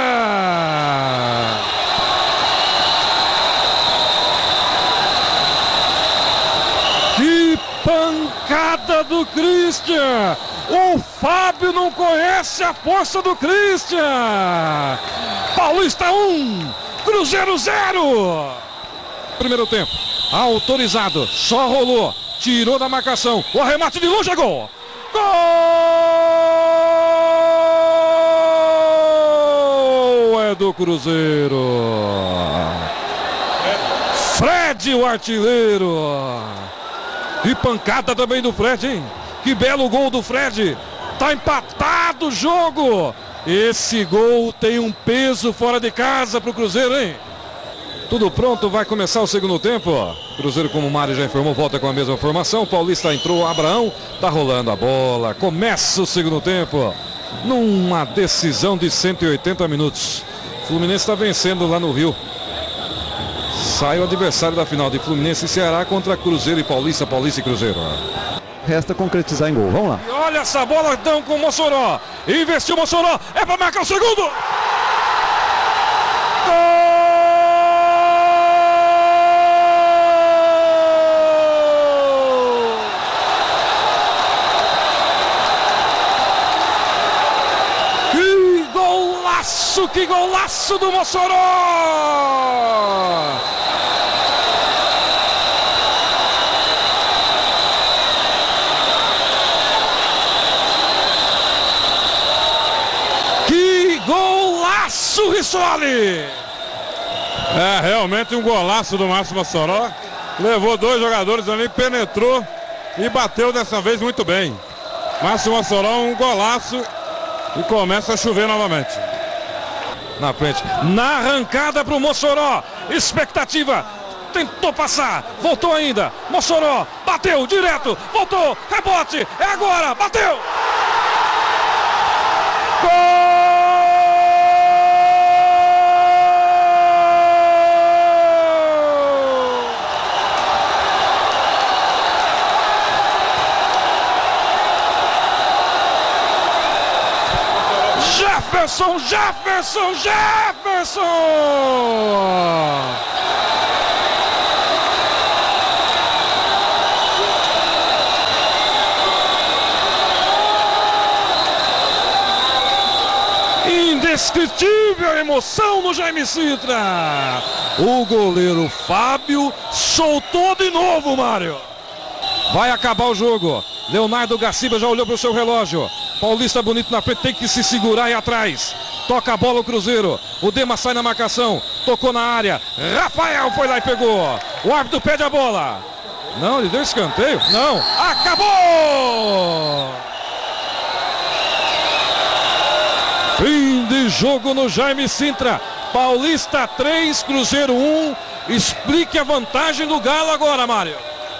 Que pancada do Christian! O Fábio não conhece a força do Christian! Paulista um, Cruzeiro zero! Primeiro tempo, autorizado, só rolou, tirou da marcação, o arremate de longe é gol! Gol é do Cruzeiro. Fred, o artilheiro. Que pancada também do Fred, hein? Que belo gol do Fred. Tá empatado o jogo. Esse gol tem um peso fora de casa pro Cruzeiro, hein? Tudo pronto, vai começar o segundo tempo. Cruzeiro, como o Mário já informou, volta com a mesma formação. Paulista entrou, Abraão, tá rolando a bola. Começa o segundo tempo, numa decisão de cento e oitenta minutos. Fluminense está vencendo lá no Rio. Sai o adversário da final de Fluminense e Ceará contra Cruzeiro e Paulista, Paulista e Cruzeiro. Resta concretizar em gol, vamos lá. E olha essa bola então com o Mossoró. Investiu o Mossoró, é para marcar o segundo. Gol! Que golaço do Mossoró! Que golaço, Rissoli! É realmente um golaço do Márcio Mossoró. Levou dois jogadores ali, penetrou e bateu dessa vez muito bem. Márcio Mossoró, um golaço e começa a chover novamente. Na frente, na arrancada para o Mossoró, expectativa, tentou passar, voltou ainda, Mossoró, bateu direto, voltou, rebote, é agora, bateu! Gol! Jefferson, Jefferson, Jefferson! indescritível a emoção no Jaime Sintra. O goleiro Fábio soltou de novo, Mário. Vai acabar o jogo. Leonardo Gaciba já olhou para o seu relógio. Paulista bonito na frente, tem que se segurar aí atrás. Toca a bola o Cruzeiro. O Dema sai na marcação. Tocou na área. Rafael foi lá e pegou. O árbitro pede a bola. Não, ele deu escanteio? Não. Acabou! Fim de jogo no Jaime Sintra. Paulista três, Cruzeiro um. Explique a vantagem do Galo agora, Mário.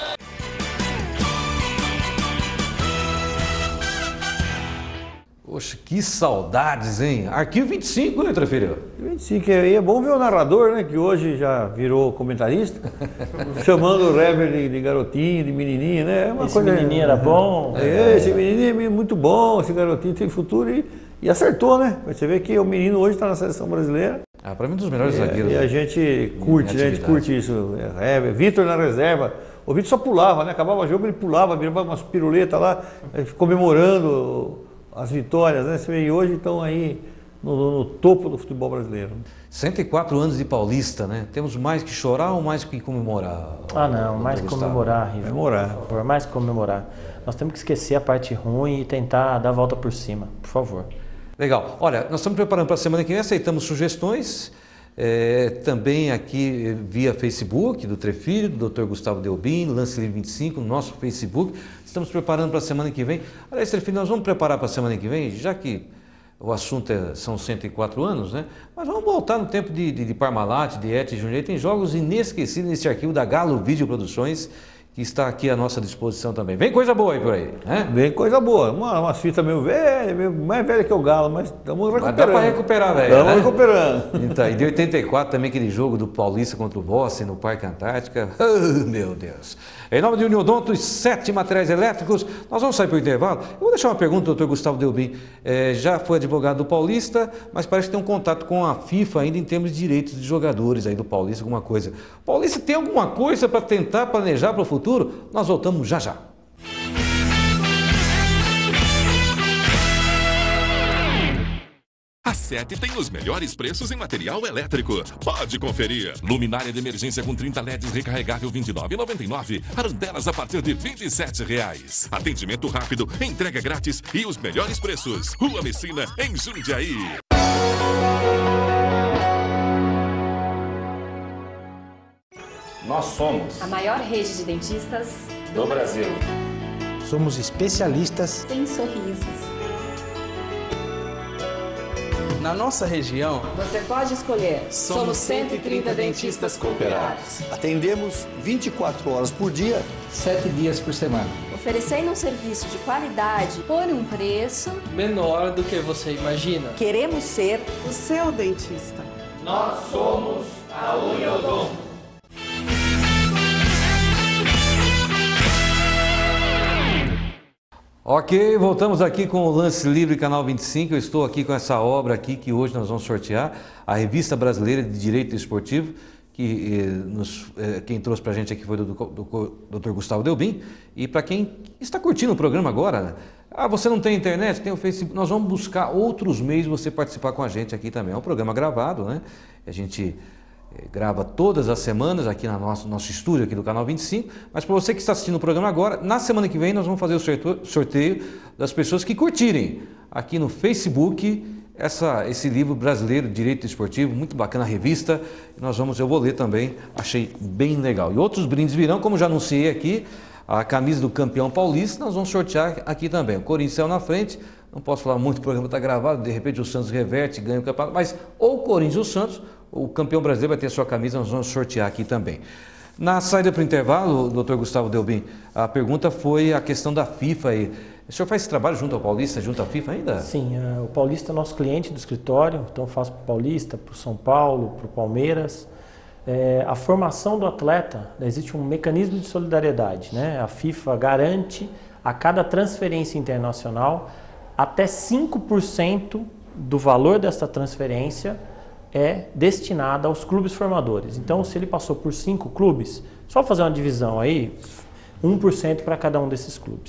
Poxa, que saudades, hein? Arquivo vinte e cinco, né, Trefeiro? vinte e cinco, é bom ver o narrador, né, que hoje já virou comentarista, chamando o Rever de, de garotinho, de menininho, né? É uma esse coisa, menininho era bom. É, esse menininho é muito bom, esse garotinho tem futuro e, e acertou, né? Você vê que o menino hoje está na seleção brasileira. Ah, para mim, um dos melhores e, zagueiros. E a gente curte, né? A gente curte isso. É, Vitor na reserva. O Vitor só pulava, né? Acabava o jogo, ele pulava, virava umas piruletas lá, comemorando as vitórias, né? E hoje estão aí no, no topo do futebol brasileiro. cento e quatro anos de Paulista, né? Temos mais que chorar ou mais que comemorar? Ah, não, mais que comemorar, Riva. Comemorar. Por favor, mais que comemorar. Nós temos que esquecer a parte ruim e tentar dar a volta por cima, por favor. Legal. Olha, nós estamos preparando para a semana que vem, aceitamos sugestões, é, também aqui via Facebook, do Trefilho, do doutor Gustavo Delbin, Lance Livre vinte e cinco, no nosso Facebook. Estamos preparando para a semana que vem. Aliás, Trefilho, nós vamos preparar para a semana que vem, já que o assunto é, são cento e quatro anos, né? Mas vamos voltar no tempo de, de, de Parmalat, de Et e Jundiaí. Tem jogos inesquecíveis nesse arquivo da Galo Vídeo Produções, que está aqui à nossa disposição também. Vem coisa boa aí por aí, né? Vem coisa boa. Uma, uma fita meio velha, meio mais velha que o Galo, mas estamos recuperando. Mas dá para recuperar, velho. Estamos né? recuperando. Então, e de oitenta e quatro também aquele jogo do Paulista contra o Boston no Parque Antártica. Oh, meu Deus. Em nome de Uniodonto, sete materiais elétricos, nós vamos sair para o intervalo. Eu vou deixar uma pergunta, doutor Gustavo Delbin. É, já foi advogado do Paulista, mas parece que tem um contato com a FIFA ainda em termos de direitos de jogadores aí do Paulista, alguma coisa. O Paulista tem alguma coisa para tentar planejar para o futuro? Nós voltamos já já. A Sete tem os melhores preços em material elétrico. Pode conferir. Luminária de emergência com trinta L E Ds recarregável vinte e nove reais e noventa e nove centavos. Arandelas a partir de vinte e sete reais. Atendimento rápido, entrega grátis e os melhores preços. Rua Messina, em Jundiaí. Nós somos a maior rede de dentistas do Brasil. Somos especialistas em sorrisos. Na nossa região, você pode escolher. Somos cento e trinta dentistas cooperados. Atendemos vinte e quatro horas por dia, sete dias por semana. Oferecendo um serviço de qualidade por um preço menor do que você imagina. Queremos ser o seu dentista. Nós somos a Uniodonto. Ok, voltamos aqui com o Lance Livre, Canal vinte e cinco. Eu estou aqui com essa obra aqui que hoje nós vamos sortear, a Revista Brasileira de Direito Esportivo, que eh, nos, eh, quem trouxe para a gente aqui foi o doutor Gustavo Delbin. E para quem está curtindo o programa agora, né? Ah, você não tem internet? Tem o Facebook. Nós vamos buscar outros meios de você participar com a gente aqui também. É um programa gravado, né? A gente grava todas as semanas aqui no nosso, nosso estúdio aqui do Canal vinte e cinco, mas para você que está assistindo o programa agora, na semana que vem nós vamos fazer o sorteio, sorteio das pessoas que curtirem aqui no Facebook essa, esse livro brasileiro de Direito Esportivo, muito bacana a revista, nós vamos, eu vou ler também, achei bem legal. E outros brindes virão, como já anunciei aqui, a camisa do campeão paulista, nós vamos sortear aqui também, o Corinthians na frente, não posso falar muito, o programa está gravado, de repente o Santos reverte, ganha o campeonato, mas ou o Corinthians ou o Santos, o campeão brasileiro vai ter a sua camisa, nós vamos sortear aqui também. Na saída para o intervalo, doutor Gustavo Delbin, a pergunta foi a questão da FIFA aí. O senhor faz esse trabalho junto ao Paulista, junto à FIFA ainda? Sim, uh, o Paulista é nosso cliente do escritório, então eu faço para o Paulista, para o São Paulo, para o Palmeiras. É, a formação do atleta, existe um mecanismo de solidariedade, né? A FIFA garante a cada transferência internacional até cinco por cento do valor dessa transferência é destinada aos clubes formadores. Então, se ele passou por cinco clubes, só fazer uma divisão aí, um por cento para cada um desses clubes.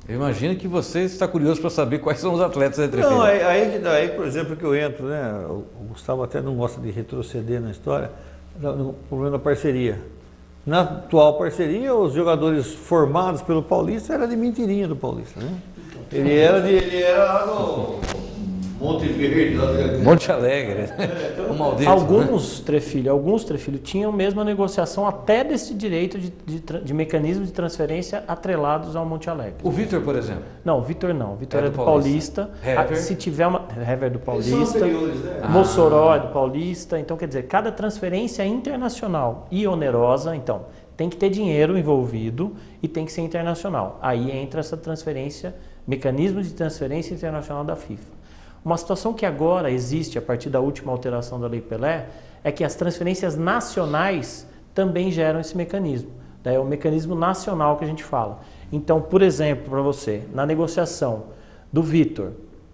Eu imagino que você está curioso para saber quais são os atletas da Trefeira. Não, aí, aí, aí, por exemplo, que eu entro, né? O Gustavo até não gosta de retroceder na história, no problema da parceria. Na atual parceria, os jogadores formados pelo Paulista eram de mentirinha do Paulista, né? Ele era, de, ele era lá no Monte Verde. Lá do... Monte Alegre. É, um maldito, alguns né? Trefilho, alguns Trefilho tinham mesmo a negociação até desse direito de, de, de mecanismo de transferência atrelados ao Monte Alegre. O Vitor, por exemplo? Não, o Vitor não. O Vitor é, é do, do Paulista. Paulista. Se tiver uma... Hever do Paulista. Né? Mossoró ah. é do Paulista. Então, quer dizer, cada transferência internacional e onerosa, então, tem que ter dinheiro envolvido e tem que ser internacional. Aí entra essa transferência, mecanismo de transferência internacional da FIFA. Uma situação que agora existe a partir da última alteração da Lei Pelé é que as transferências nacionais também geram esse mecanismo. É o mecanismo nacional que a gente fala. Então, por exemplo, para você, na negociação do Vitor,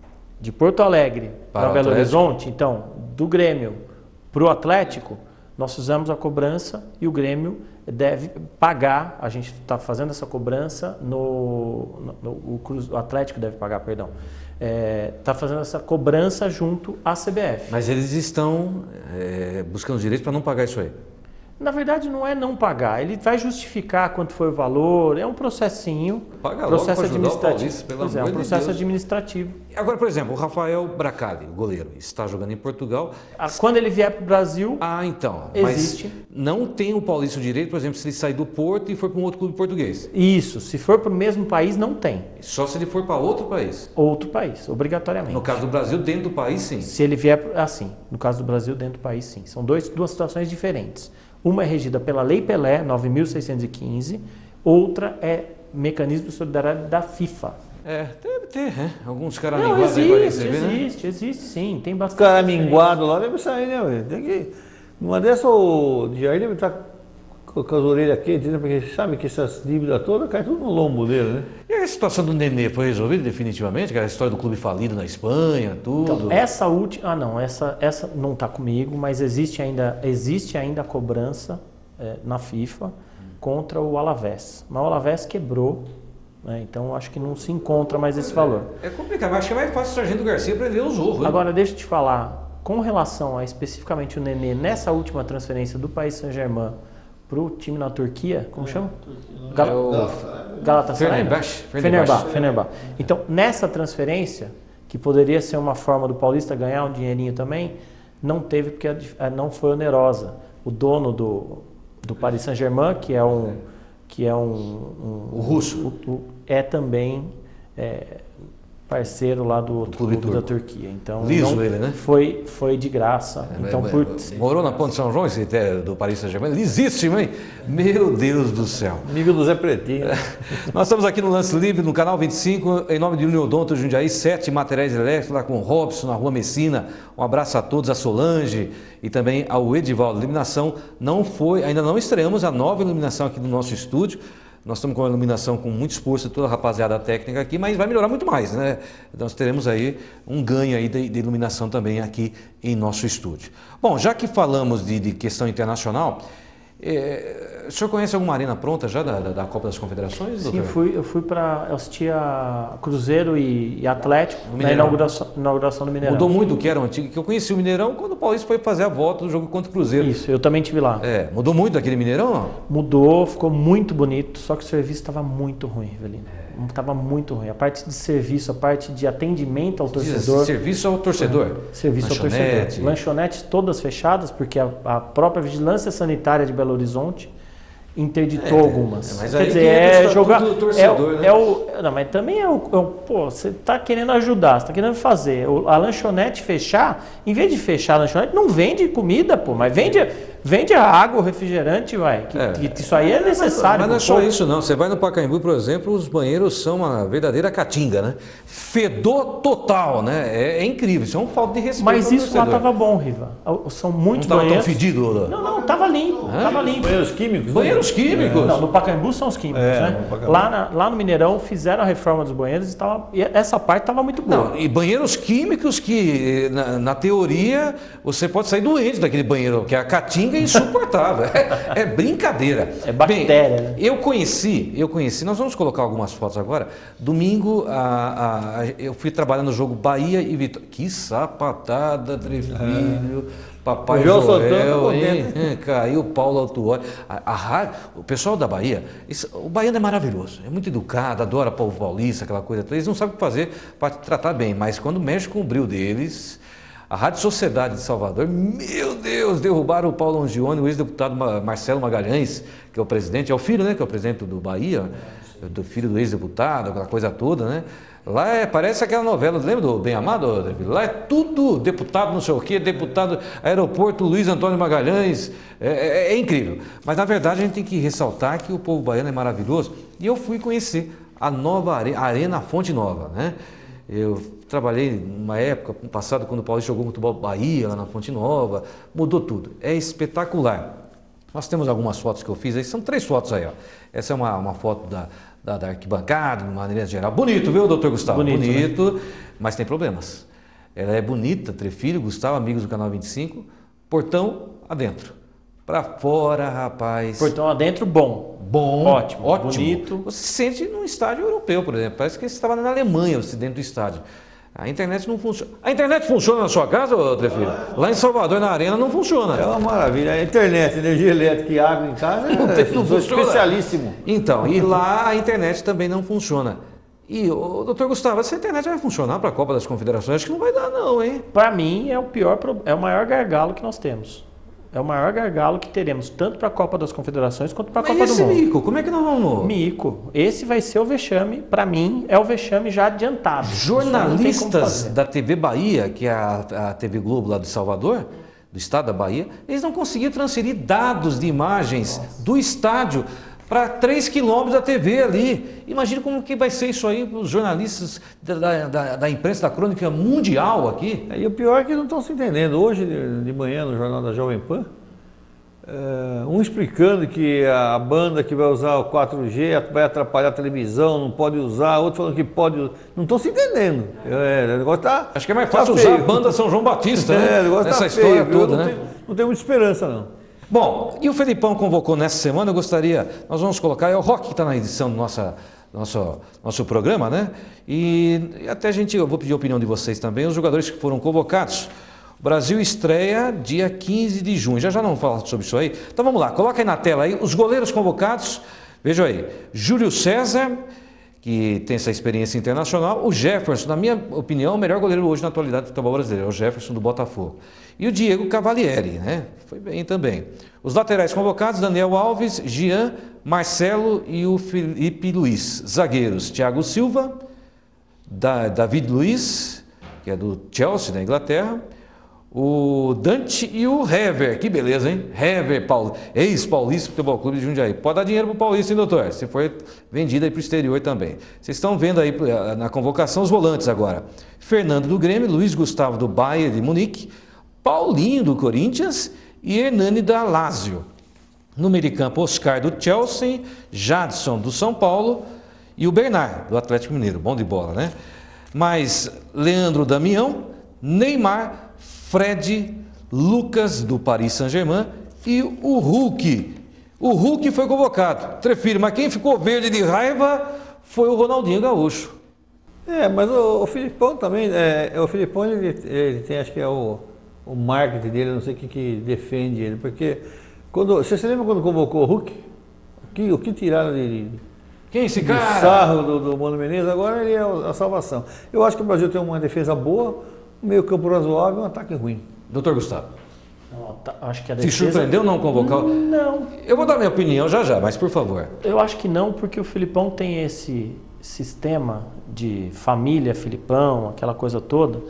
de Porto Alegre para Belo Horizonte, então, do Grêmio para o Atlético, nós fizemos a cobrança e o Grêmio deve pagar, a gente está fazendo essa cobrança, no, no, no o, Cruz, o Atlético deve pagar, perdão, está é, fazendo essa cobrança junto à C B F. Mas eles estão é, buscando os direitos para não pagar isso aí? Na verdade, não é não pagar, ele vai justificar quanto foi o valor, é um processinho, Paga processo logo administrativo. Paulista, pelo pois é, amor um processo de Deus. administrativo. Agora, por exemplo, o Rafael Bracali, o goleiro, está jogando em Portugal. Quando ele vier para o Brasil, ah, então, existe. Mas não tem o Paulista o direito, por exemplo, se ele sair do Porto e for para um outro clube português. Isso, se for para o mesmo país, não tem. Só se ele for para outro país? Outro país, obrigatoriamente. No caso do Brasil, dentro do país, sim? Se ele vier, assim, no caso do Brasil, dentro do país, sim. São dois, duas situações diferentes. Uma é regida pela Lei Pelé, nove mil seiscentos e quinze, outra é mecanismo de solidariedade da FIFA. É, deve ter, né? Alguns caras Não, minguados existe, aí para receber, existe, né? existe sim, tem bastante. Cara minguado lá deve sair, né, velho? Tem que... Numa dessa, o Jair deve estar com as orelhas quentes, né? Porque sabe que essas dívidas todas caem tudo no lombo dele, né? E a situação do Nenê foi resolvida definitivamente? Aquela história do clube falido na Espanha, tudo? Então, essa última... Ah, não, essa, essa não está comigo, mas existe ainda, existe ainda a cobrança é, na FIFA contra o Alavés. Mas o Alavés quebrou, né? Então acho que não se encontra mais esse valor. É complicado, mas acho que é mais fácil o Sargento Garcia prender os ovos. Agora, deixa eu te falar, com relação a especificamente o Nenê, nessa última transferência do Paris Saint-Germain para o time na Turquia, como chama? Gal Galatasaray? Fenerbahçe. Fenerbahçe. Fenerbahçe. Então, nessa transferência, que poderia ser uma forma do Paulista ganhar um dinheirinho também, não teve porque não foi onerosa. O dono do, do Paris Saint-Germain, que é um... Que é um, um o russo. O, o, é também é, parceiro lá do outro clube, clube da Turquia. Então, liso não, ele, né? Foi, foi de graça. É, então, é, por... Morou na Ponte São João, esse do Paris Saint-Germain. Lisíssimo, hein? Meu Deus do céu. Amigo do Zé Pretinho. Nós estamos aqui no Lance Livre, no canal vinte e cinco, em nome de Uniodonto Jundiaí, sete materiais elétricos, lá com o Robson, na Rua Messina. Um abraço a todos, a Solange e também ao Edivaldo. Iluminação não foi, ainda não estreamos a nova iluminação aqui no nosso estúdio. Nós estamos com uma iluminação com muito esforço, toda a rapaziada técnica aqui, mas vai melhorar muito mais, né? Nós teremos aí um ganho aí de, de iluminação também aqui em nosso estúdio. Bom, já que falamos de, de questão internacional, é, o senhor conhece alguma arena pronta já da, da, da Copa das Confederações? Sim, eu fui, eu fui para assistir a Cruzeiro e, e Atlético na inauguração, inauguração do Mineirão. Mudou muito do que era o antigo, que eu conheci o Mineirão quando o Paulista foi fazer a volta do jogo contra o Cruzeiro. Isso, eu também estive lá. É, mudou muito daquele Mineirão? Não? Mudou, ficou muito bonito, só que o serviço estava muito ruim, Rivelino. Estava muito ruim. A parte de serviço, a parte de atendimento ao torcedor. Serviço ao torcedor? É, serviço Lanchonete. ao torcedor. Lanchonetes todas fechadas, porque a, a própria Vigilância Sanitária de Belo Horizonte interditou é, algumas. Mas Quer aí dizer, é jogar. Do torcedor, é, né? é o, não, mas também é o. É o pô, você está querendo ajudar, você está querendo fazer. A lanchonete fechar, em vez de fechar a lanchonete, não vende comida, pô, mas vende. Vende a água, o refrigerante, vai. Que, é. que isso aí é necessário. Mas, mas não é só isso, não. Você vai no Pacaembu, por exemplo, os banheiros são uma verdadeira caatinga, né? Fedor total, né? É, é incrível. Isso é um falta de respeito. Mas isso lá estava bom, Riva. São muitos não banheiros. Não estava tão fedido? Não, não, estava limpo. É? Tava limpo. Banheiros químicos? Banheiros químicos? Não, no Pacaembu são os químicos, é, né? No lá, na, lá no Mineirão fizeram a reforma dos banheiros e, tava, e essa parte estava muito boa. Não, e banheiros químicos que, na, na teoria, você pode sair doente daquele banheiro, que é a caatinga língua é insuportável. É, é brincadeira. É bactéria, Bem, né? eu conheci, eu conheci, nós vamos colocar algumas fotos agora. Domingo, a, a, eu fui trabalhar no jogo Bahia e Vitória. Que sapatada, Trefilho. É. Papai o Joel, hein? Caiu o Paulo Autuori. A, a, o pessoal da Bahia, isso, o baiano é maravilhoso, é muito educado, adora povo paulista, aquela coisa toda. Eles não sabem o que fazer para tratar bem, mas quando mexe com o brilho deles, a Rádio Sociedade de Salvador, meu Deus, derrubaram o Paulo Angione, o ex-deputado Marcelo Magalhães, que é o presidente, é o filho, né, que é o presidente do Bahia, do filho do ex-deputado, aquela coisa toda, né? Lá é, parece aquela novela, lembra do Bem Amado? Lá é tudo deputado não sei o quê, deputado aeroporto Luiz Antônio Magalhães, é, é, é incrível. Mas na verdade a gente tem que ressaltar que o povo baiano é maravilhoso. E eu fui conhecer a nova Arena, a Arena Fonte Nova, né? Eu trabalhei numa época, no passado, quando o Paulista jogou muito Bahia, lá na Fonte Nova, mudou tudo. É espetacular. Nós temos algumas fotos que eu fiz aí, são três fotos aí, ó. Essa é uma, uma foto da, da, da arquibancada, de maneira geral. Bonito, viu, doutor Gustavo? Bonito, Bonito, né? Mas tem problemas. Ela é bonita, Trefilho, Gustavo, amigos do Canal vinte e cinco, portão adentro. Para fora, rapaz. Portão adentro, bom. Bom, ótimo, ótimo. Bonito. Você se sente num estádio europeu, por exemplo. Parece que você estava na Alemanha, você dentro do estádio. A internet não funciona. A internet funciona na sua casa, Trefilho? Lá em Salvador, na Arena, não funciona. É uma maravilha. A internet, energia elétrica e água em casa não, é, não funciona. Especialíssimo. Então, e lá a internet também não funciona. E, ô, doutor Gustavo, essa internet vai funcionar para a Copa das Confederações? Acho que não vai dar não, hein? Para mim, é o pior, é o maior gargalo que nós temos. É o maior gargalo que teremos, tanto para a Copa das Confederações quanto para a Copa do Mundo. Mas esse mico, como é que nós vamos... Mico. Esse vai ser o vexame, para mim, é o vexame já adiantado. Jornalistas da T V Bahia, que é a, a T V Globo lá de Salvador, do estado da Bahia, eles não conseguiram transferir dados de imagens Nossa. do estádio para três quilômetros da T V ali. Imagina como que vai ser isso aí para os jornalistas da, da, da imprensa, da crônica mundial aqui. E o pior é que não estão se entendendo. Hoje, de manhã, no Jornal da Jovem Pan, é, um explicando que a banda que vai usar o quatro G vai atrapalhar a televisão, não pode usar, outro falando que pode. Não estão se entendendo. É, o negócio tá, Acho que é mais fácil tá usar a banda São João Batista, é, né? O negócio Essa tá história feio, toda, não né? Tem, não tem muita esperança, não. Bom, e o Felipão convocou nessa semana, eu gostaria, nós vamos colocar, é o Rock que está na edição do nossa, nosso, nosso programa, né? E, e até a gente, eu vou pedir a opinião de vocês também, os jogadores que foram convocados. O Brasil estreia dia quinze de junho, já já não vamos falar sobre isso aí. Então vamos lá, coloca aí na tela aí, os goleiros convocados, vejam aí, Júlio César, que tem essa experiência internacional, o Jefferson, na minha opinião, o melhor goleiro hoje na atualidade do futebol brasileiro, é o Jefferson do Botafogo. E o Diego Cavalieri, né? Foi bem também. Os laterais convocados, Daniel Alves, Jean, Marcelo e o Felipe Luiz. Zagueiros, Thiago Silva, da, David Luiz, que é do Chelsea, da Inglaterra, o Dante e o Hever, que beleza, hein? Hever, Paul, ex-Paulista Futebol Clube de Jundiaí. Pode dar dinheiro para o Paulista, hein, doutor? Se for vendido aí para o exterior também. Vocês estão vendo aí na convocação os volantes agora. Fernando do Grêmio, Luiz Gustavo do Bayern de Munique, Paulinho do Corinthians e Hernani da Lazio. No meio de campo, Oscar do Chelsea, Jadson do São Paulo e o Bernard do Atlético Mineiro. Bom de bola, né? Mas Leandro Damião, Neymar, Fred, Lucas do Paris Saint-Germain e o Hulk. O Hulk foi convocado. Trefilho, mas quem ficou verde de raiva foi o Ronaldinho Gaúcho. É, mas o, o Filipão também, é, o Filipão ele, ele tem, acho que é o, o marketing dele, não sei o que, que defende ele, porque quando, você se lembra quando convocou o Hulk? O que, o que tiraram de, quem esse de cara? sarro do, do Mano Menezes, agora ele é a salvação. Eu acho que o Brasil tem uma defesa boa, um meio campo razoável e um ataque ruim. Doutor Gustavo. Não, tá, acho que a defesa... Se surpreendeu não convocar? Não. Eu vou dar minha opinião já já, mas por favor. Eu acho que não, porque o Filipão tem esse sistema de família Filipão, aquela coisa toda,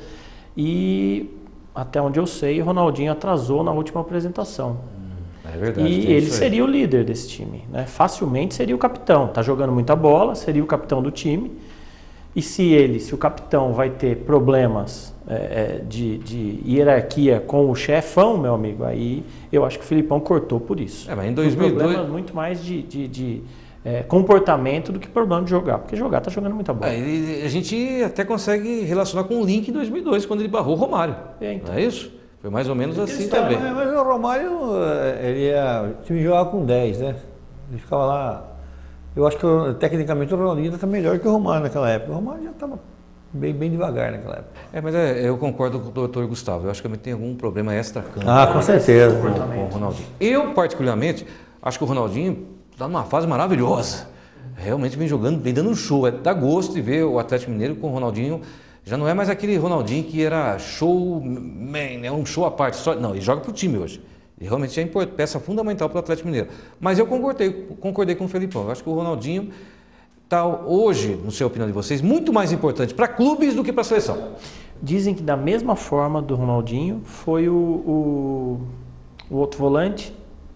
e até onde eu sei, o Ronaldinho atrasou na última apresentação. É verdade. E ele seria o líder desse time, né? Facilmente seria o capitão. Tá jogando muita bola, seria o capitão do time. E se ele, se o capitão vai ter problemas é, de, de hierarquia com o chefão, meu amigo, aí eu acho que o Filipão cortou por isso. É, mas em dois mil e dois... Problemas muito mais de, de, de é, comportamento do que problema de jogar, porque jogar tá jogando muita bola. É, ele, a gente até consegue relacionar com o link em dois mil e dois, quando ele barrou o Romário. É, então. Não é isso? Foi mais ou menos assim Está, também. Mas, mas o Romário, ele ia, o time jogava com dez, né? Ele ficava lá. Eu acho que tecnicamente o Ronaldinho está melhor que o Romário naquela época. O Romário já estava bem, bem devagar naquela época. É, mas é, eu concordo com o doutor Gustavo. Eu acho que tem algum problema extra-campo. Ah, com certeza. Com, com o Ronaldinho. Eu, particularmente, acho que o Ronaldinho está numa fase maravilhosa. Realmente vem jogando, vem dando um show. É, dá gosto de ver o Atlético Mineiro com o Ronaldinho. Já não é mais aquele Ronaldinho que era showman, é um show à parte. Só, não, ele joga para o time hoje. Ele realmente é peça fundamental para o Atlético Mineiro. Mas eu concordei, concordei com o Felipão. Eu acho que o Ronaldinho está hoje, não sei a opinião de vocês, muito mais importante para clubes do que para a seleção. Dizem que da mesma forma do Ronaldinho foi o, o, o outro volante.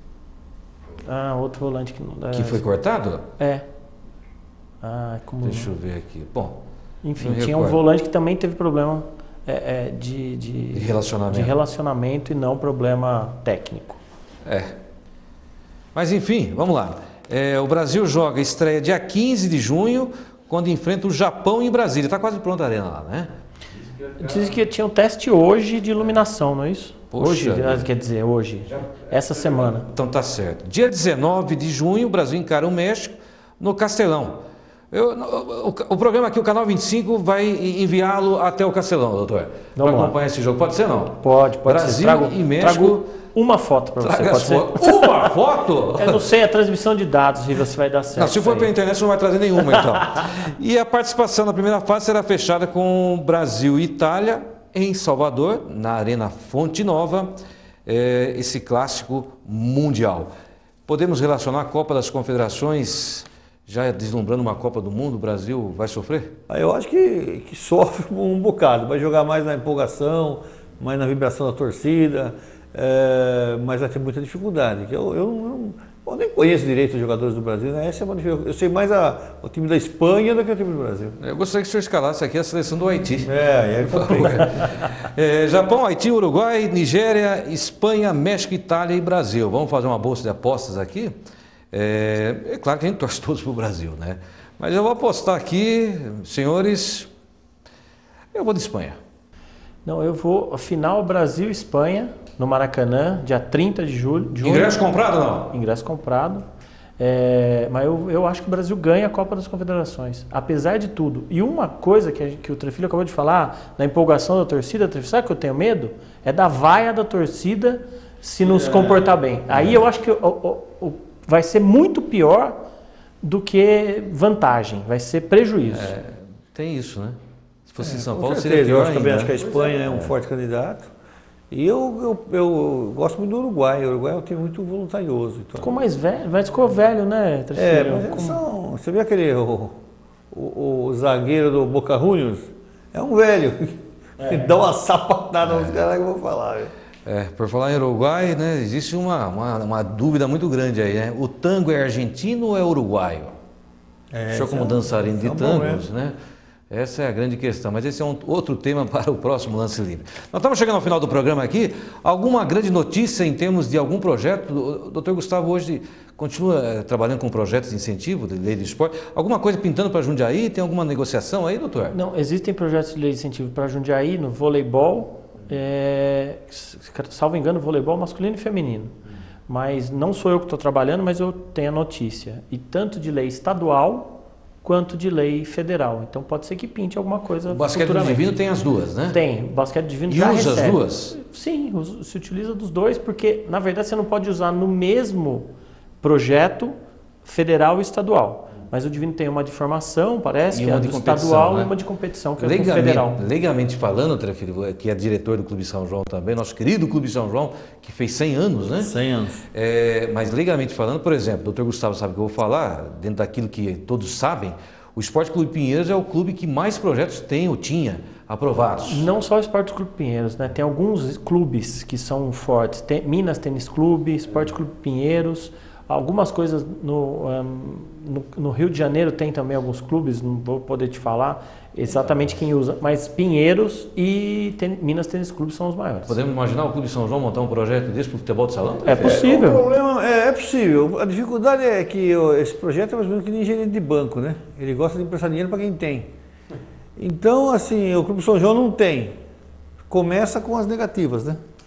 Ah, outro volante que não. Que foi cortado? É. Ah, como. Deixa eu ver aqui. Bom. Enfim, tinha um volante que também teve problema é, é, de, de, de, relacionamento. de relacionamento e não problema técnico. É. Mas enfim, vamos lá. É, o Brasil joga, estreia dia quinze de junho, quando enfrenta o Japão em Brasília. Está quase pronta a arena lá, né? Diz que tinha um teste hoje de iluminação, não é isso? Poxa, hoje, quer dizer, hoje. Essa semana. Então tá certo. Dia dezenove de junho, o Brasil encara o México no Castelão. Eu, o, o programa aqui, o Canal vinte e cinco, vai enviá-lo até o Castelão, doutor. Para acompanhar esse jogo. Pode ser, não? Pode, pode Brasil ser. Trago, e México. Trago uma foto para você, pode ser? Uma foto? Eu não sei a transmissão de dados, se você vai dar certo. Não, se for pela internet, você não vai trazer nenhuma, então. E a participação na primeira fase será fechada com Brasil e Itália em Salvador, na Arena Fonte Nova, é, esse clássico mundial. Podemos relacionar a Copa das Confederações, já deslumbrando uma Copa do Mundo, o Brasil vai sofrer? Eu acho que, que sofre um bocado, vai jogar mais na empolgação, mais na vibração da torcida, é, mas vai ter muita dificuldade. Eu, eu, eu, eu nem conheço direito os jogadores do Brasil, né? Essa é uma dificuldade. Eu sei mais a, o time da Espanha do que o time do Brasil. Eu gostaria que o senhor escalasse aqui a seleção do Haiti. É, é complicado. é, Japão, Haiti, Uruguai, Nigéria, Espanha, México, Itália e Brasil. Vamos fazer uma bolsa de apostas aqui? É, é claro que a gente torce todos para o Brasil, né? Mas eu vou apostar aqui, senhores, eu vou de Espanha. Não, eu vou, final Brasil-Espanha, no Maracanã, dia trinta de julho. De Ingresso comprado ou não? Ingresso comprado. É, mas eu, eu acho que o Brasil ganha a Copa das Confederações, apesar de tudo. E uma coisa que, a, que o Trefilho acabou de falar, na empolgação da torcida, Trefilho, sabe que eu tenho medo? É da vaia da torcida se não se comportar bem. Aí eu acho que o, o, o, vai ser muito pior do que vantagem, vai ser prejuízo. É, tem isso, né? Se fosse é, em São com Paulo, certeza. seria pior Eu acho, também ainda, acho que a Espanha é um é. forte candidato. E eu, eu, eu gosto muito do Uruguai. O Uruguai é um time muito voluntarioso. Então. Ficou mais velho, mas ficou velho, né? É, mas eles são, você vê aquele o, o, o zagueiro do Boca Juniors? É um velho. É. Dá uma sapatada nos é. caras que eu vou falar. Viu? É, por falar em Uruguai, né, existe uma, uma, uma dúvida muito grande aí, né? O tango é argentino ou é uruguaio? É, o senhor como é um, dançarino de é um tangos, né? Essa é a grande questão, mas esse é um outro tema para o próximo Lance Livre. Nós estamos chegando ao final do programa aqui. Alguma grande notícia em termos de algum projeto? O doutor Gustavo hoje continua é, trabalhando com projetos de incentivo de lei de esporte. Alguma coisa pintando para Jundiaí? Tem alguma negociação aí, doutor? Não, existem projetos de lei de incentivo para Jundiaí no voleibol, é, salvo engano, voleibol masculino e feminino. Mas não sou eu que estou trabalhando, mas eu tenho a notícia. E tanto de lei estadual quanto de lei federal. Então pode ser que pinte alguma coisa. O basquete divino tem as duas, né? Tem. O basquete divino e já usa recebe. as duas? Sim, se utiliza dos dois, porque na verdade você não pode usar no mesmo projeto federal e estadual. Mas o divino tem uma de formação, parece, e que é a do estadual, né? E uma de competição, que é o federal. Legalmente falando, Trefilho, que é diretor do Clube São João também, nosso querido Clube São João, que fez cem anos, né? cem anos. É, mas legalmente falando, por exemplo, o doutor Gustavo sabe o que eu vou falar, dentro daquilo que todos sabem, o Esporte Clube Pinheiros é o clube que mais projetos tem ou tinha aprovados. Não só o Esporte Clube Pinheiros, né? Tem alguns clubes que são fortes. Tem Minas Tênis Clube, Esporte Clube Pinheiros, algumas coisas no, um, no, no Rio de Janeiro tem também alguns clubes, não vou poder te falar exatamente quem usa, mas Pinheiros e ten, Minas Tênis Clube são os maiores. Podemos imaginar o Clube São João montar um projeto desse para o futebol de salão? É possível. É, o problema é, é possível. A dificuldade é que esse projeto é mais ou menos que nem gerente de banco, né? Ele gosta de emprestar dinheiro para quem tem. Então, assim, o Clube São João não tem. Começa com as negativas, né?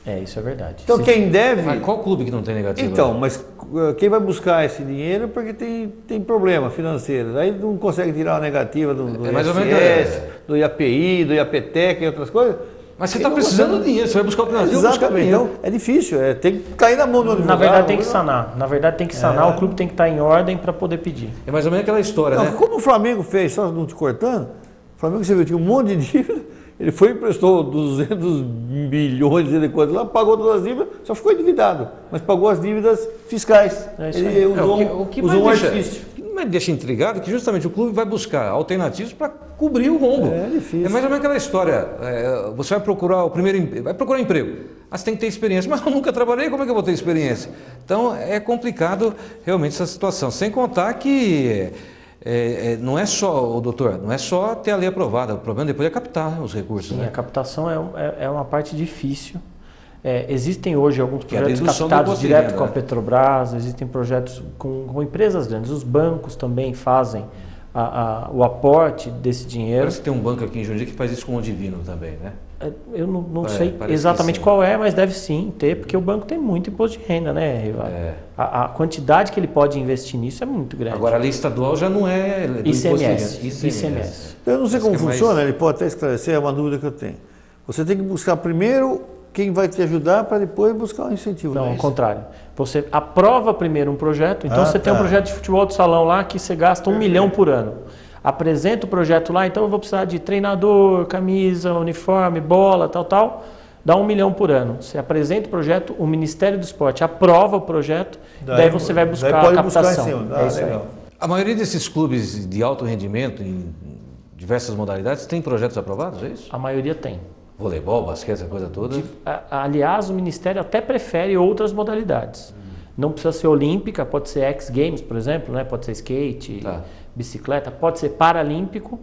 É, isso é verdade. Então Sim. quem deve... Mas qual clube que não tem negativo? Então, mas quem vai buscar esse dinheiro porque tem, tem problema financeiro. Aí não consegue tirar a negativa do, do é mais I S S, ou menos, é. do I A P I, do I A P T E C e outras coisas. Mas você está precisando consegue... de dinheiro, você vai buscar o Brasil. Exatamente, então é difícil, é, tem que cair na mão do advogado. Na verdade tem que sanar, na verdade tem que sanar, é. o clube tem que estar em ordem para poder pedir. É mais ou menos aquela história, não, né? Como o Flamengo fez, só não te cortando, o Flamengo, você viu, tinha um monte de dívida, ele foi e emprestou duzentos milhões de quanto lá, pagou todas as dívidas, só ficou endividado, mas pagou as dívidas fiscais. É isso ele aí. usou, é, o que, o que usou um deixa, artifício. O que me deixa intrigado é que justamente o clube vai buscar alternativas para cobrir o rombo. É difícil. É mais ou menos aquela história, é, você vai procurar o primeiro, vai procurar emprego, ah, você tem que ter experiência, mas eu nunca trabalhei, como é que eu vou ter experiência? Então é complicado realmente essa situação, sem contar que é, é, não é só, o doutor, não é só ter a lei aprovada, o problema depois é captar os recursos. Sim, né? a captação é, é, é uma parte difícil. É, existem hoje alguns Que é a projetos dedução do captados imposto de direto renda, com a né? Petrobras, existem projetos com, com empresas grandes, os bancos também fazem a, a, o aporte desse dinheiro. Parece que tem um banco aqui em Jundiaí que faz isso com o Divino também, né? Eu não, não É, sei parece exatamente que sim. qual é, mas deve sim ter, porque o banco tem muito imposto de renda, né, Rival? É. A, a quantidade que ele pode investir nisso é muito grande. Agora a lei estadual já não é do I C M S, imposto de renda. I C M S. Eu não sei como Acho que é funciona, mais- ele pode até esclarecer, é uma dúvida que eu tenho. Você tem que buscar primeiro quem vai te ajudar para depois buscar um incentivo. Não, é ao isso? contrário. Você aprova primeiro um projeto, então Ah, você tem um tá. projeto de futebol de salão lá que você gasta um milhão por ano. Apresenta o projeto lá, então eu vou precisar de treinador, camisa, uniforme, bola, tal, tal. Dá um milhão por ano. Você apresenta o projeto, o Ministério do Esporte aprova o projeto, daí, daí você vai buscar daí pode a buscar em captação. cima. Ah, é isso aí. legal. A maioria desses clubes de alto rendimento, em diversas modalidades, tem projetos aprovados, é isso? A maioria tem. Voleibol, basquete, essa coisa toda. A- Aliás, o Ministério até prefere outras modalidades. Não precisa ser olímpica, pode ser X Games, por exemplo, né? Pode ser skate, Tá. bicicleta, pode ser paralímpico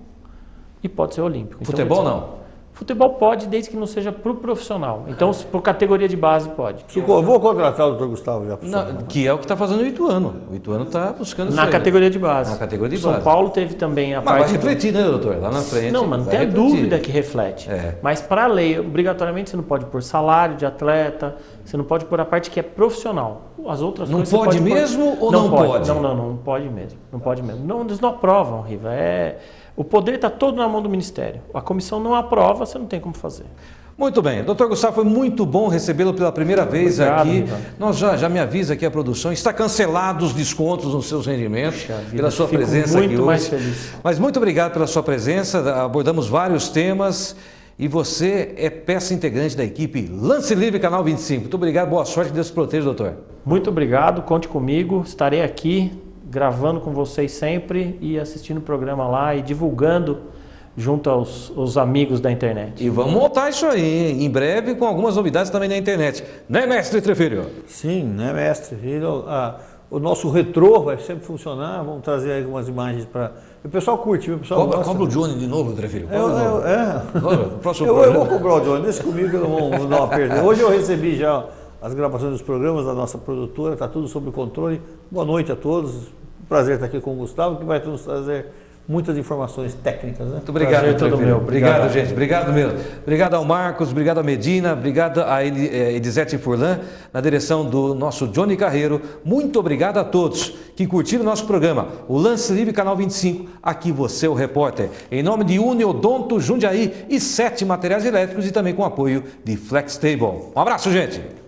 e pode ser olímpico. Então, Futebol quer dizer, não? Futebol pode, desde que não seja para o profissional. Então, se por categoria de base, pode. Se eu vou contratar o doutor Gustavo já. Não, que é o que está fazendo o Ituano. O Ituano está buscando isso Na aí, categoria né? de base. Na categoria de São base. Paulo teve também a Mas vai parte... do- refletir, né, doutor? Lá na frente. Não, mas não vai tem a refletir. dúvida que reflete. É. Mas para a lei, obrigatoriamente você não pode pôr salário de atleta, você não pode pôr a parte que é profissional. As outras Não coisas você pode pôr- mesmo ou não pode? Não, não, não pode mesmo. Não pode mesmo. Não, eles não aprovam, Riva. É, o poder está todo na mão do Ministério. A comissão não aprova, você não tem como fazer. Muito bem, doutor Gustavo, foi muito bom recebê-lo pela primeira vez Obrigado, aqui. Riva. Nós já, já me avisa aqui a produção, está cancelado os descontos nos seus rendimentos, Puxa vida, pela sua fico presença muito aqui hoje. mais feliz. Mas muito obrigado pela sua presença, abordamos vários temas e você é peça integrante da equipe Lance Livre Canal vinte e cinco. Muito obrigado, boa sorte, que Deus te proteja, doutor. Muito obrigado, conte comigo. Estarei aqui gravando com vocês sempre e assistindo o programa lá e divulgando junto aos, aos amigos da internet. E vamos montar isso aí, hein? Em breve, com algumas novidades também na internet. Né, mestre Trefilho? Sim, né, mestre? E, a, o nosso retrô vai sempre funcionar. Vamos trazer aí algumas imagens para. O pessoal curte, o pessoal Cobra, gosta. cobra o Johnny de novo, Trefilho. Eu, eu, é. Cobra, próximo eu, eu vou programa. cobrar o Johnny, deixa comigo que eu não vou, vou dar uma perda. Hoje eu recebi já as gravações dos programas da nossa produtora, está tudo sob controle. Boa noite a todos. Prazer estar aqui com o Gustavo, que vai nos trazer muitas informações técnicas, né? Muito obrigado, Prazer todo Trefilho. meu. Obrigado, Obrigado. gente. Obrigado mesmo. Obrigado ao Marcos, obrigado a Medina, obrigado a Eli- eh, Edizete Furlan, na direção do nosso Johnny Carreiro. Muito obrigado a todos que curtiram o nosso programa, o Lance Livre Canal vinte e cinco. Aqui você, o repórter. Em nome de Uniodonto Jundiaí e Sete Materiais Elétricos e também com apoio de Flex Table. Um abraço, gente.